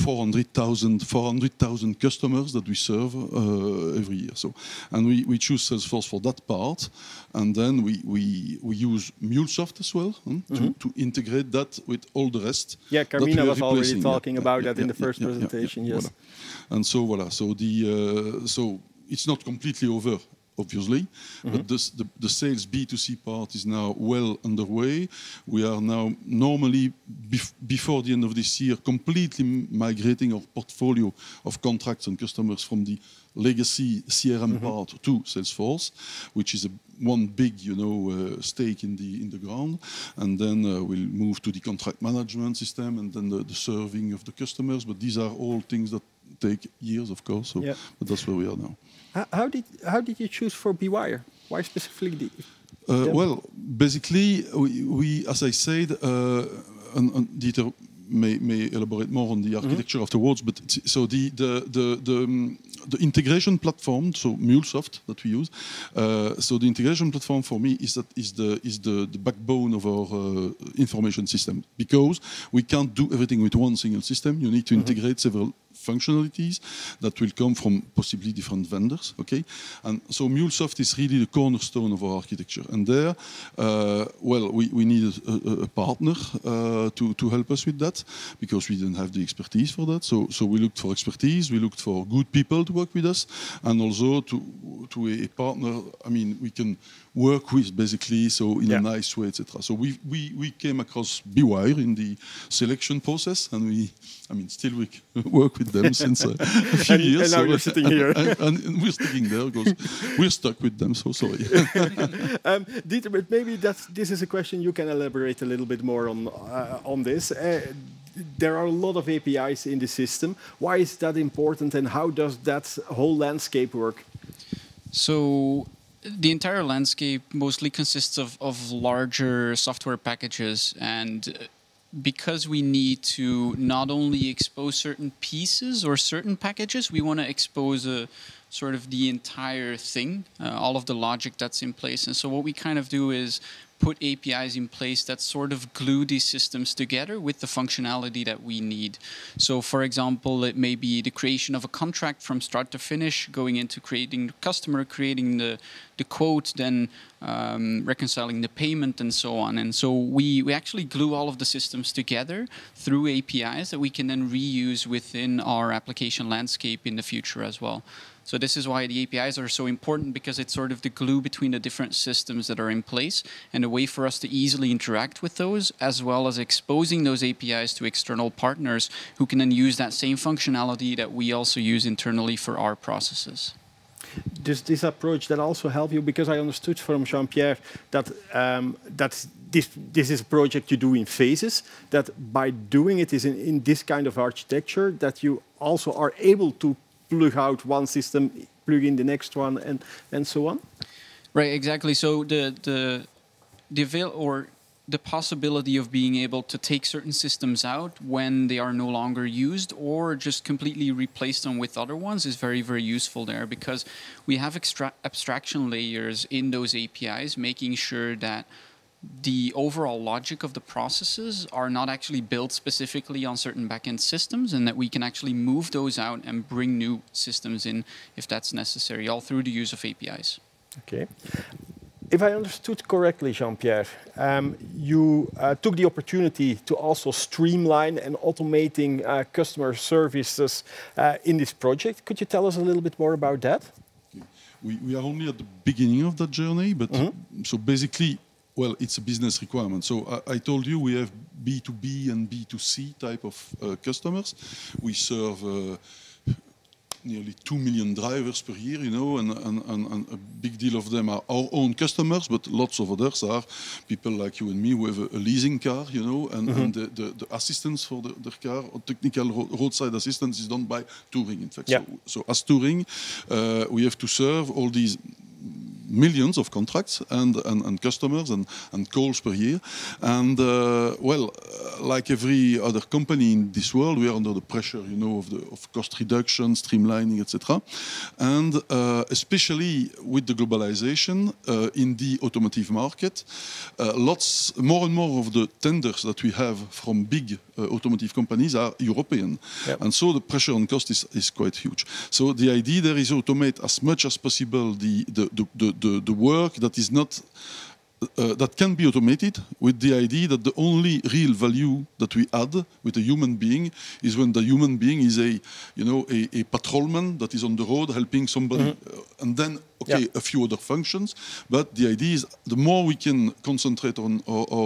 400,000 customers that we serve every year. So, and we choose Salesforce for that part, and then we use MuleSoft as well to integrate that with all the rest. Yeah, Carmina was already talking about that in the first presentation. Yes, voilà. And so voilà. So so it's not completely over obviously, but the sales B2C part is now well underway. We are now normally, before the end of this year, completely migrating our portfolio of contracts and customers from the legacy CRM part to Salesforce, which is one big, stake in the ground, and then we'll move to the contract management system, and then the serving of the customers. But these are all things that take years, of course. So, but that's where we are now. How did you choose for BeWire? Why specifically? Well, basically, we as I said, and Dieter may elaborate more on the architecture afterwards. But so the integration platform, so MuleSoft that we use. So the integration platform for me is the backbone of our information system, because we can't do everything with one single system. You need to integrate several functionalities that will come from possibly different vendors. Okay, and so MuleSoft is really the cornerstone of our architecture. And there, well, we needed a partner to help us with that, because we didn't have the expertise for that. So we looked for expertise. We looked for good people to work with us, and also to a partner. I mean, we can work with, basically, so in a nice way, etc. So we came across BeWire in the selection process, and we still work with them since a few years. And now you're sitting here. and we're sticking there because we're stuck with them, so sorry. Dieter, but maybe this is a question you can elaborate a little bit more on this. There are a lot of APIs in the system. Why is that important, and how does that whole landscape work? So the entire landscape mostly consists of larger software packages, and because we need to not only expose certain pieces or certain packages, we want to expose sort of the entire thing, all of the logic that's in place. And so what we kind of do is put APIs in place that sort of glue these systems together with the functionality that we need. So for example, it may be the creation of a contract from start to finish, going into creating the customer, creating the quote, then reconciling the payment, and so on. And so we actually glue all of the systems together through APIs that we can then reuse within our application landscape in the future as well. So this is why the APIs are so important, because it's sort of the glue between the different systems that are in place, and a way for us to easily interact with those, as well as exposing those APIs to external partners who can then use that same functionality that we also use internally for our processes. Does this approach that also help you? Because I understood from Jean-Pierre that this is a project you do in phases, that by doing it is in this kind of architecture, that you also are able to plug out one system, plug in the next one, and so on? Right, exactly. So the possibility of being able to take certain systems out when they are no longer used, or just completely replace them with other ones, is very, very useful there, because we have abstraction layers in those APIs, making sure that the overall logic of the processes are not actually built specifically on certain backend systems, and that we can actually move those out and bring new systems in if that's necessary, all through the use of APIs. Okay. If I understood correctly, Jean-Pierre, you took the opportunity to also streamline and automating customer services in this project. Could you tell us a little bit more about that? We are only at the beginning of that journey, but so basically, well, it's a business requirement. So I told you we have B2B and B2C type of customers. We serve nearly 2 million drivers per year, you know, and a big deal of them are our own customers, but lots of others are people like you and me who have a leasing car, you know, and the assistance for their car, or technical roadside assistance, is done by Touring, in fact. Yeah. So as Touring, we have to serve all these millions of contracts and customers and calls per year. And well, like every other company in this world, we are under the pressure, you know, of cost reduction, streamlining, etc. And especially with the globalization in the automotive market, more and more of the tenders that we have from big automotive companies are European. Yep. And so the pressure on cost is quite huge. So the idea there is to automate as much as possible the work that is not that can be automated with the idea that the only real value that we add with a human being is when the human being is a patrolman that is on the road helping somebody, and then a few other functions. But the idea is the more we can concentrate on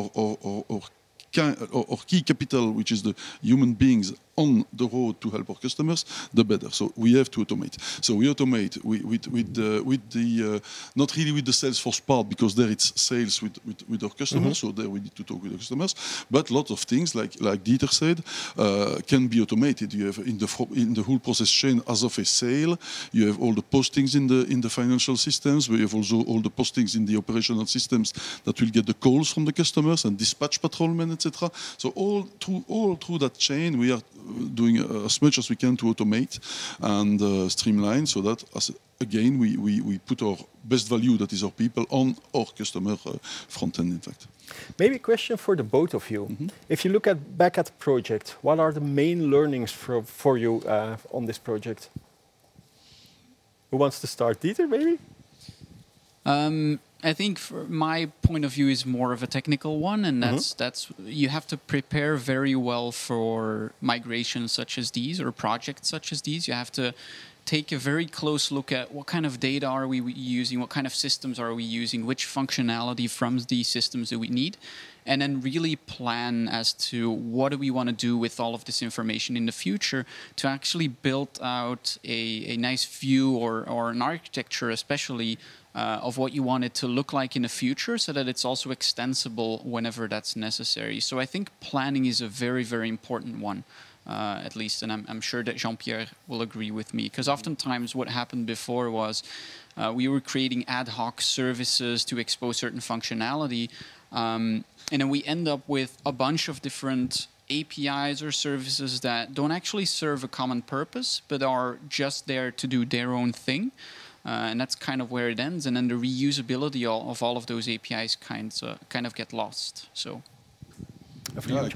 our key capital, which is the human beings on the road to help our customers, the better. So we have to automate. So we automate with the not really with the Salesforce part, because there it's sales with our customers. So there we need to talk with the customers. But lots of things, like Dieter said, can be automated. You have in the whole process chain as of a sale. You have all the postings in the financial systems. We have also all the postings in the operational systems that will get the calls from the customers and dispatch patrolmen, etc. So all through that chain, we are doing as much as we can to automate and streamline, so that again we put our best value, that is our people, on our customer front end, in fact. Maybe a question for the both of you. If you look back at the project, what are the main learnings for you on this project? Who wants to start? Dieter, maybe? I think my point of view is more of a technical one, and that's you have to prepare very well for migrations such as these or projects such as these. You have to take a very close look at what kind of data are we using, what kind of systems are we using, which functionality from these systems do we need, and then really plan as to what do we want to do with all of this information in the future to actually build out a nice view or an architecture especially of what you want it to look like in the future, so that it's also extensible whenever that's necessary. So I think planning is a very, very important one, at least, and I'm sure that Jean-Pierre will agree with me, because oftentimes what happened before was we were creating ad hoc services to expose certain functionality, and then we end up with a bunch of different APIs or services that don't actually serve a common purpose, but are just there to do their own thing. And that's kind of where it ends, and then the reusability of all of those APIs kind of get lost. So, I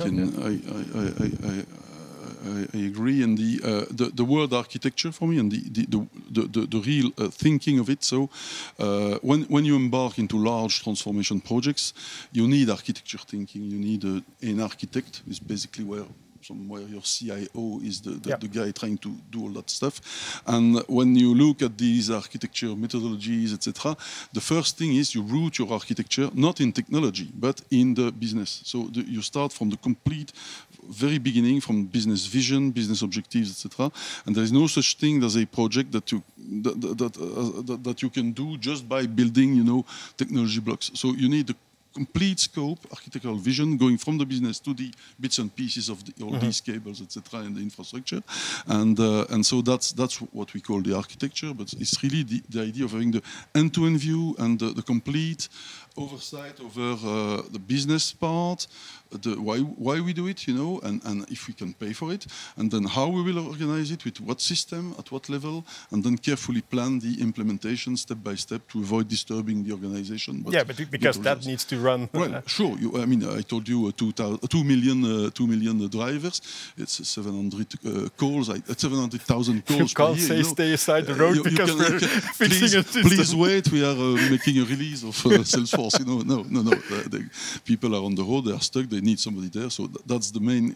agree, and the word architecture for me, and the real thinking of it. So, when you embark into large transformation projects, you need architecture thinking. You need an architect. Is basically where your CIO is the guy trying to do all that stuff. And when you look at these architecture methodologies, etc., the first thing is you root your architecture not in technology, but in the business. So you start from the complete very beginning, from business vision, business objectives, etc. And there is no such thing as a project that you can do just by building, technology blocks. So you need the complete scope, architectural vision, going from the business to the bits and pieces of all these cables, etc., and the infrastructure, and so that's what we call the architecture. But it's really the idea of having the end-to-end view and the complete oversight over the business part, why we do it, and if we can pay for it, and then how we will organize it, with what system, at what level, and then carefully plan the implementation step by step to avoid disturbing the organization. But because that needs to run. Well, sure. I told you 2 million drivers. It's 700 calls, 700,000 calls. You can't say stay aside the road because we're fixing a system. Please wait. We are making a release of Salesforce. No. The people are on the road. They are stuck. They need somebody there. So that's the main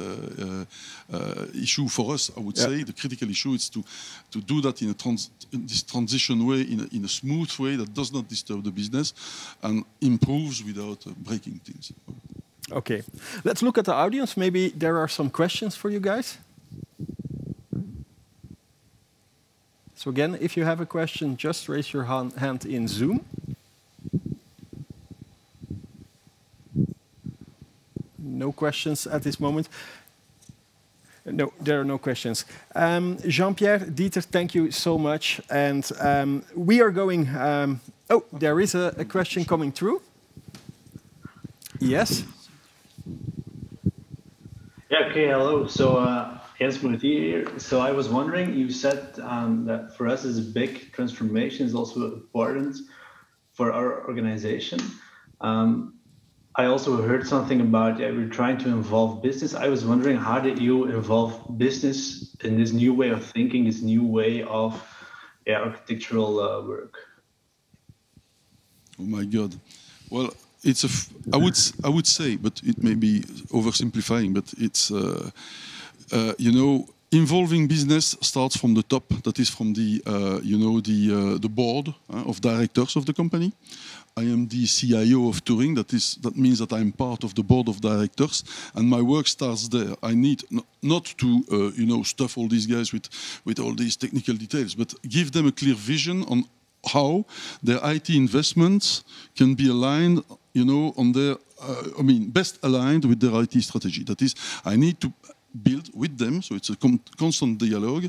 issue for us, I would say. The critical issue is to do that in this transition way, in a smooth way that does not disturb the business and improves without breaking things. Okay, let's look at the audience. Maybe there are some questions for you guys. So again, if you have a question, just raise your hand in Zoom. No questions at this moment. No, there are no questions. Jean-Pierre, Dieter, thank you so much. And we are going... there is a question coming through. Yes? Yeah, okay, hello. So, Jens Moutier here. So I was wondering, you said that for us it's a big transformation is also important for our organization. I also heard something about we're trying to involve business. I was wondering, how did you involve business in this new way of thinking, this new way of architectural work? Oh my God. Well, I would say, but it may be oversimplifying, but it's you know, involving business starts from the top. That is from the you know, the board of directors of the company. I am the CIO of Turing. That means that I'm part of the board of directors, and my work starts there. I need not to you know, stuff all these guys with all these technical details, but give them a clear vision on how their IT investments can be aligned, you know, on their I mean, best aligned with their IT strategy. That is, I need to build with them, so it's a constant dialogue.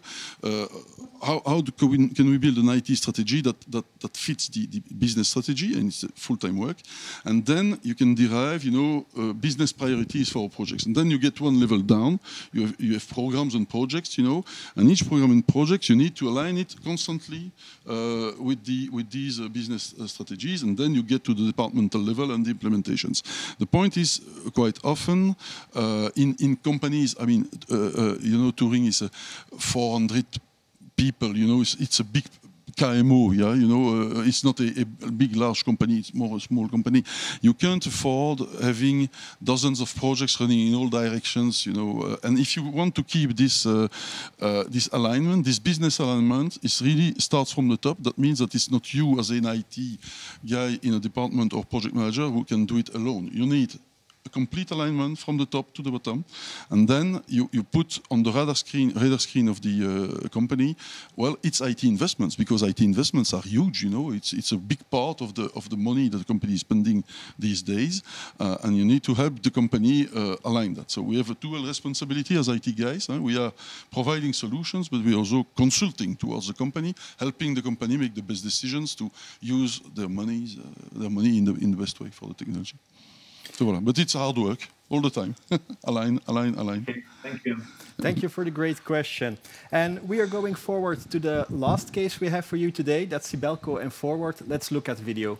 How can we build an IT strategy that fits the business strategy, and it's full-time work. And then you can derive, you know, business priorities for our projects. And then you get one level down. You have programs and projects, you know, and each program and project you need to align it constantly with these business strategies. And then you get to the departmental level and the implementations. The point is, quite often in companies, I mean, you know, Turing is 400 people. You know, it's a big KMO. Yeah, you know, it's not a big, large company. It's more a small company. You can't afford having dozens of projects running in all directions. You know, and if you want to keep this this alignment, this business alignment, is really starts from the top. That means that it's not you as an IT guy in a department or project manager who can do it alone. You need a complete alignment from the top to the bottom, and then you put on the radar screen of the company, well, it's IT investments, because IT investments are huge. You know, it's a big part of the money that the company is spending these days, and you need to help the company align that. So we have a dual responsibility as IT guys. We are providing solutions, but we are also consulting towards the company, helping the company make the best decisions to use their money in the best way for the technology. So, voilà. But it's hard work all the time. Align. Okay, thank you. Thank you for the great question. And we are going forward to the last case we have for you today. That's Sibelco and Forward. Let's look at video.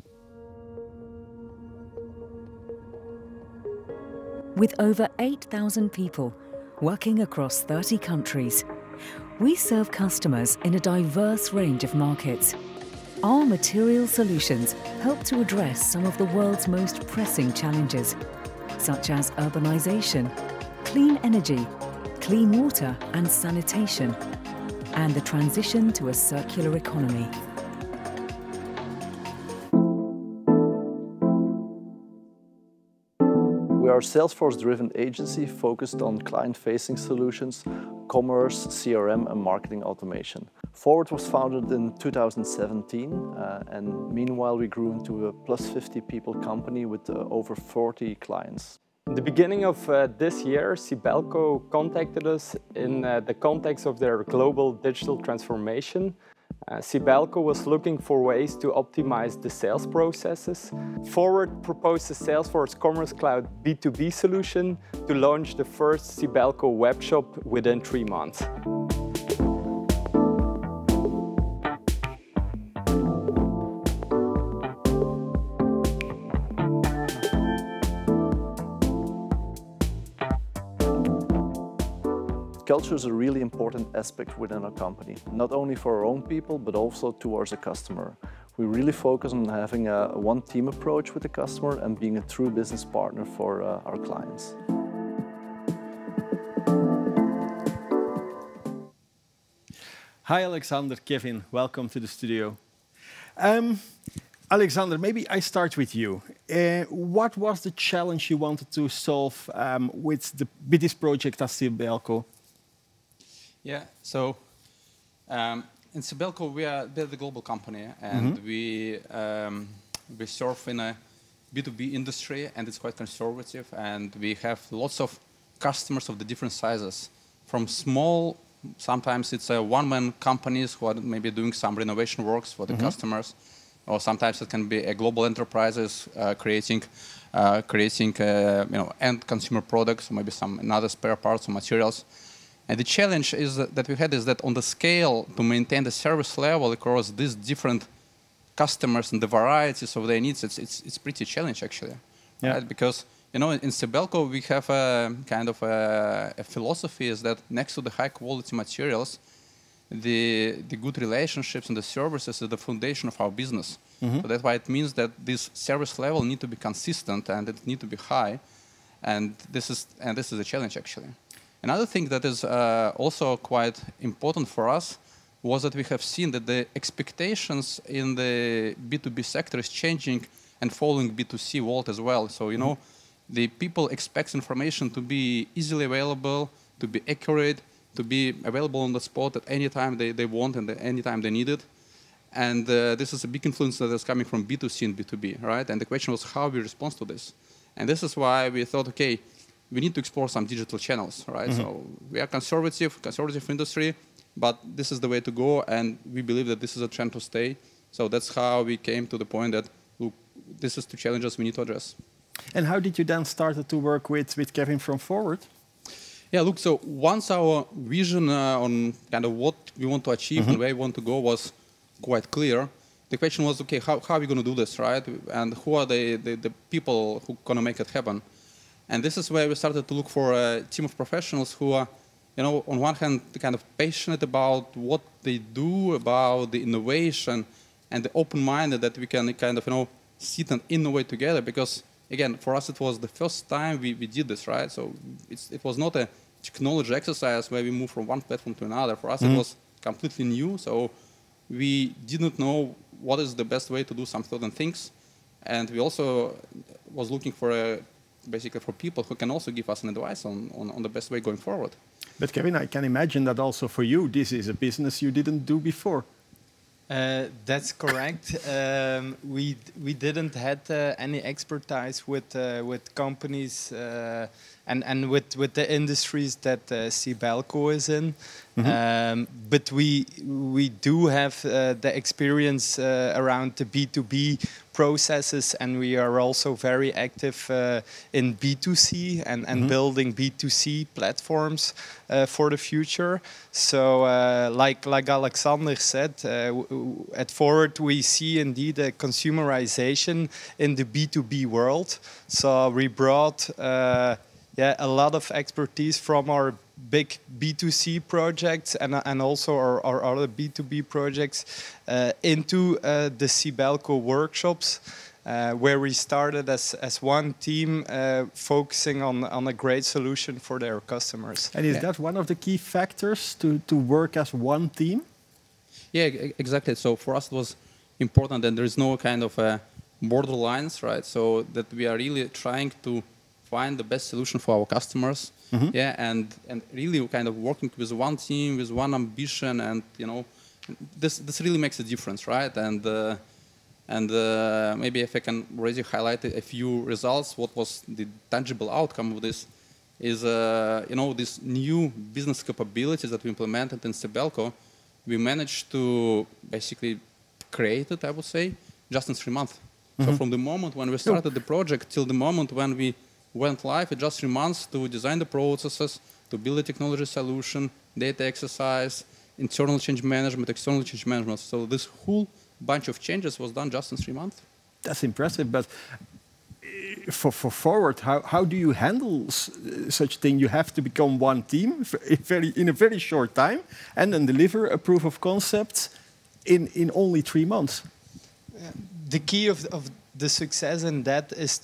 With over 8,000 people working across 30 countries, we serve customers in a diverse range of markets. Our material solutions help to address some of the world's most pressing challenges, such as urbanization, clean energy, clean water and sanitation, and the transition to a circular economy. We are a Salesforce-driven agency focused on client-facing solutions, commerce, CRM, and marketing automation. Forward was founded in 2017, and meanwhile we grew into a plus 50 people company with over 40 clients. In the beginning of this year, Sibelco contacted us in the context of their global digital transformation. Sibelco was looking for ways to optimize the sales processes. Forward proposed a Salesforce Commerce Cloud B2B solution to launch the first Sibelco webshop within 3 months. Culture is a really important aspect within our company, not only for our own people, but also towards the customer. We really focus on having a one-team approach with the customer and being a true business partner for our clients. Hi, Alexander, Kevin, welcome to the studio. Alexander, maybe I start with you. What was the challenge you wanted to solve with this project at Sibelco? Yeah, so in Sibelco we are a global company, and we serve in a B2B industry, and it's quite conservative, and we have lots of customers of the different sizes, from small, sometimes it's one-man companies who are maybe doing some renovation works for the customers, or sometimes it can be a global enterprises creating end consumer products, or maybe some another spare parts or materials. And the challenge is that we had is that on the scale to maintain the service level across these different customers and the varieties of their needs, it's pretty challenging actually. Yeah. Right? Because in Sibelco we have a kind of a philosophy is that next to the high quality materials, the good relationships and the services are the foundation of our business. So that's why it means that this service level need to be consistent and it need to be high, and this is a challenge actually. Another thing that is also quite important for us was that we have seen that the expectations in the B2B sector is changing and following B2C world as well. So, you know, the people expect information to be easily available, to be accurate, to be available on the spot at any time they want and any time they need it. And this is a big influence that is coming from B2C and B2B, right? And the question was how we respond to this. And this is why we thought, okay, we need to explore some digital channels, right? So we are conservative industry, but this is the way to go, and we believe that this is a trend to stay. So that's how we came to the point that, look, this is two challenges we need to address. And how did you then start to work with Kevin from Forward? Yeah, look, so once our vision on kind of what we want to achieve and where we want to go was quite clear, the question was, okay, how are we going to do this, right? And who are the people who are going to make it happen? And this is where we started to look for a team of professionals who are, you know, on one hand, kind of passionate about what they do, about the innovation, and the open-minded that we can kind of, you know, sit and innovate together. Because, again, for us, it was the first time we did this, right? So it was not a technology exercise where we move from one platform to another. For us, it was completely new. So we didn't know what is the best way to do some certain things. And we also was looking for basically for people who can also give us an advice on the best way going forward. But Kevin, I can imagine that also for you, this is a business you didn't do before. That's correct. We didn't had any expertise with companies and with the industries that Sibelco is in. But we do have the experience around the B2B processes, and we are also very active in B2C and building B2C platforms for the future. So like Alexander said, at Forward we see indeed a consumerization in the B2B world. So we brought a lot of expertise from our big B2C projects and also our other B2B projects into the Sibelco workshops, where we started as one team focusing on a great solution for their customers. And is that one of the key factors to work as one team? Yeah, exactly. So for us it was important that there is no kind of borderlines, right? So that we are really trying to find the best solution for our customers, and really kind of working with one team, with one ambition, and you know, this really makes a difference, right? And maybe if I can already highlight a few results, what was the tangible outcome of this is, you know, these new business capabilities that we implemented in Sibelco, we managed to basically create it, I would say, just in 3 months. So from the moment when we started the project till the moment when we went live, in just 3 months to design the processes, to build a technology solution, data exercise, internal change management, external change management. So this whole bunch of changes was done just in 3 months. That's impressive, but for Forward, how do you handle such thing? You have to become one team in a very short time and then deliver a proof of concept in only 3 months. The key of the success in that is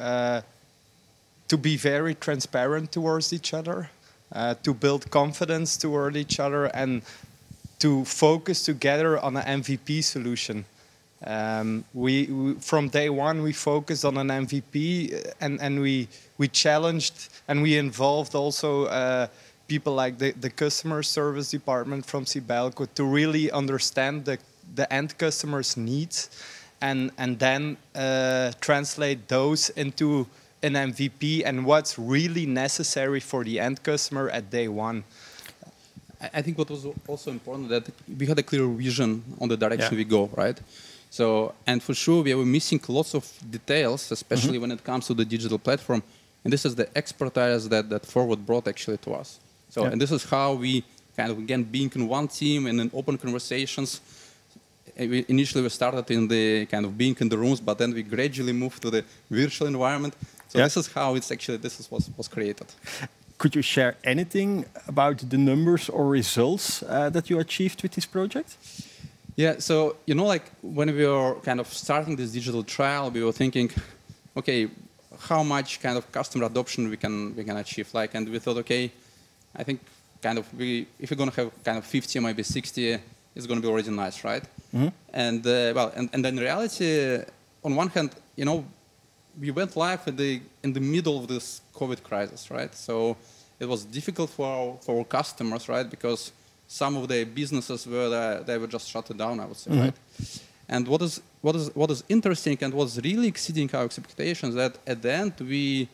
to be very transparent towards each other, to build confidence toward each other, and to focus together on an MVP solution. We from day one we focused on an MVP, and we challenged and we involved also people like the customer service department from Sibelco to really understand the end customer's needs, and then translate those into an MVP and what's really necessary for the end customer at day one. I think what was also important that we had a clear vision on the direction we go, right? So, and for sure we were missing lots of details, especially when it comes to the digital platform. And this is the expertise that Forward brought actually to us. So, and this is how we kind of, again, being in one team and in open conversations. Initially we started in the kind of being in the rooms, but then we gradually moved to the virtual environment. So this is how it's actually, was created. Could you share anything about the numbers or results that you achieved with this project? Yeah, so, you know, like when we were kind of starting this digital trial, we were thinking, okay, how much kind of customer adoption we can achieve? Like, and we thought, okay, I think kind of if we're going to have kind of 50 or maybe 60, it's going to be already nice, right? Mm-hmm. And well, and then in reality, on one hand, you know, we went live in the middle of this COVID crisis, right? So it was difficult for our customers, right? Because some of their businesses they were just shut down, I would say, right? And what is interesting and what's really exceeding our expectations that at the end we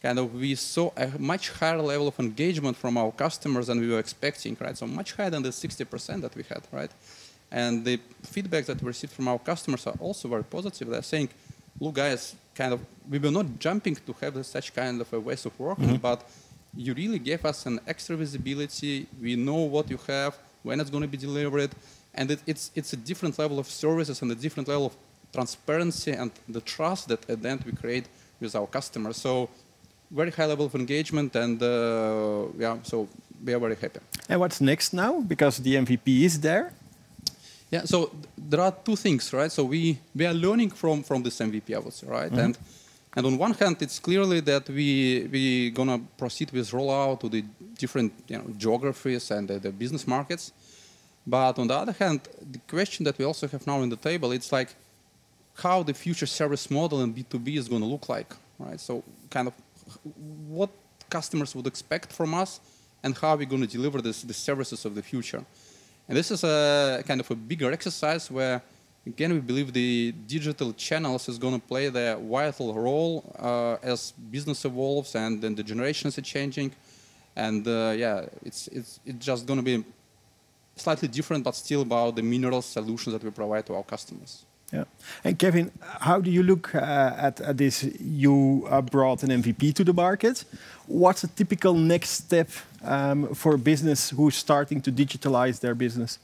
saw a much higher level of engagement from our customers than we were expecting, right? So much higher than the 60% that we had, right? And the feedback that we received from our customers are also very positive. They're saying, look, guys, we were not jumping to have such kind of a ways of working, but you really gave us an extra visibility. We know what you have, when it's going to be delivered, and it's a different level of services and a different level of transparency and the trust that at the end we create with our customers. So very high level of engagement, and yeah, so we are very happy. And what's next now? Because the MVP is there. Yeah, so there are two things, right? So we are learning from this MVP, I would say, right? And on one hand, it's clearly that we're gonna proceed with rollout to the different geographies and the business markets. But on the other hand, the question that we also have now on the table, it's like how the future service model in B2B is going to look like, right? So kind of what customers would expect from us and how we're going to deliver the services of the future. And this is a kind of a bigger exercise where, again, we believe the digital channels is going to play the vital role as business evolves and then the generations are changing. And yeah, it's just going to be slightly different, but still about the mineral solutions that we provide to our customers. Yeah. And Kevin, how do you look at this? You brought an MVP to the market. What's a typical next step for a business who's starting to digitalize their business?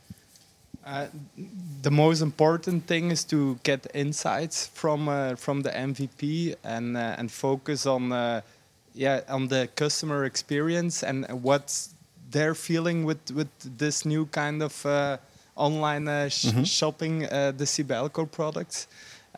The most important thing is to get insights from the MVP and focus on on the customer experience and what they're feeling with this new kind of online shopping, the Sibelco products.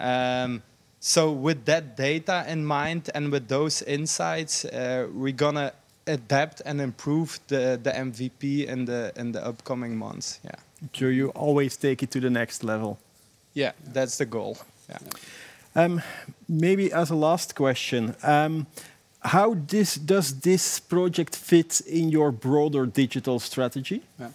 So with that data in mind and with those insights, we're gonna adapt and improve the MVP in the upcoming months. Yeah. So you always take it to the next level. Yeah, that's the goal. Yeah. Maybe as a last question, how does this project fit in your broader digital strategy? Yeah.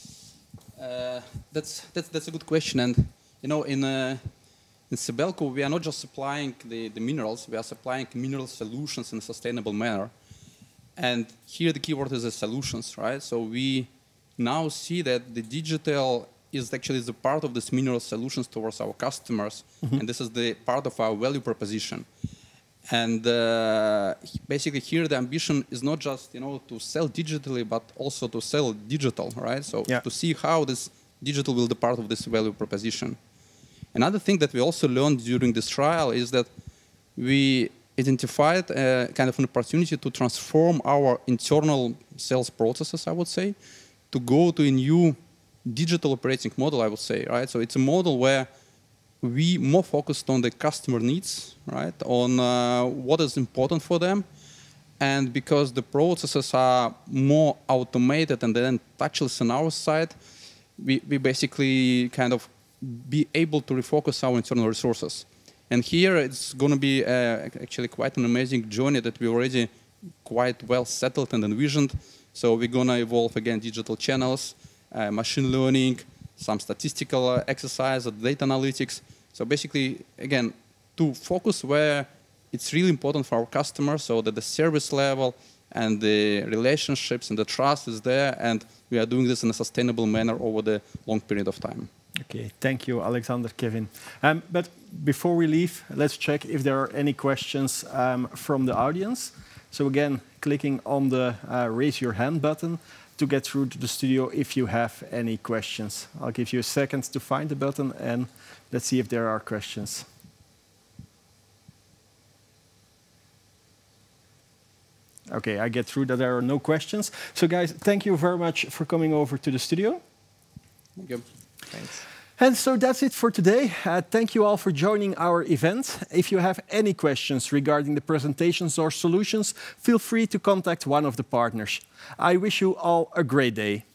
That's a good question, and you know, in Sibelco, we are not just supplying the minerals; we are supplying mineral solutions in a sustainable manner. And here, the keyword is the solutions, right? So we now see that the digital is actually the part of this mineral solutions towards our customers, and this is the part of our value proposition. And basically here the ambition is not just to sell digitally, but also to sell digital, right? So to see how this digital will be part of this value proposition. Another thing that we also learned during this trial is that we identified kind of an opportunity to transform our internal sales processes, I would say, to go to a new digital operating model, I would say, right? So it's a model where we more focused on the customer needs, right? On what is important for them. And because the processes are more automated and then touchless on our side, we basically kind of be able to refocus our internal resources. And here it's going to be actually quite an amazing journey that we already quite well settled and envisioned. So we're going to evolve again digital channels, machine learning, some statistical exercise, data analytics. So basically, again, to focus where it's really important for our customers so that the service level and the relationships and the trust is there, and we are doing this in a sustainable manner over the long period of time. Okay, thank you, Alexander, Kevin. But before we leave, let's check if there are any questions from the audience. So again, clicking on the raise your hand button to get through to the studio if you have any questions. I'll give you a second to find the button and let's see if there are questions. Okay, I get through that there are no questions. So guys, thank you very much for coming over to the studio. Thank you. Thanks. And so that's it for today. Thank you all for joining our event. If you have any questions regarding the presentations or solutions, feel free to contact one of the partners. I wish you all a great day.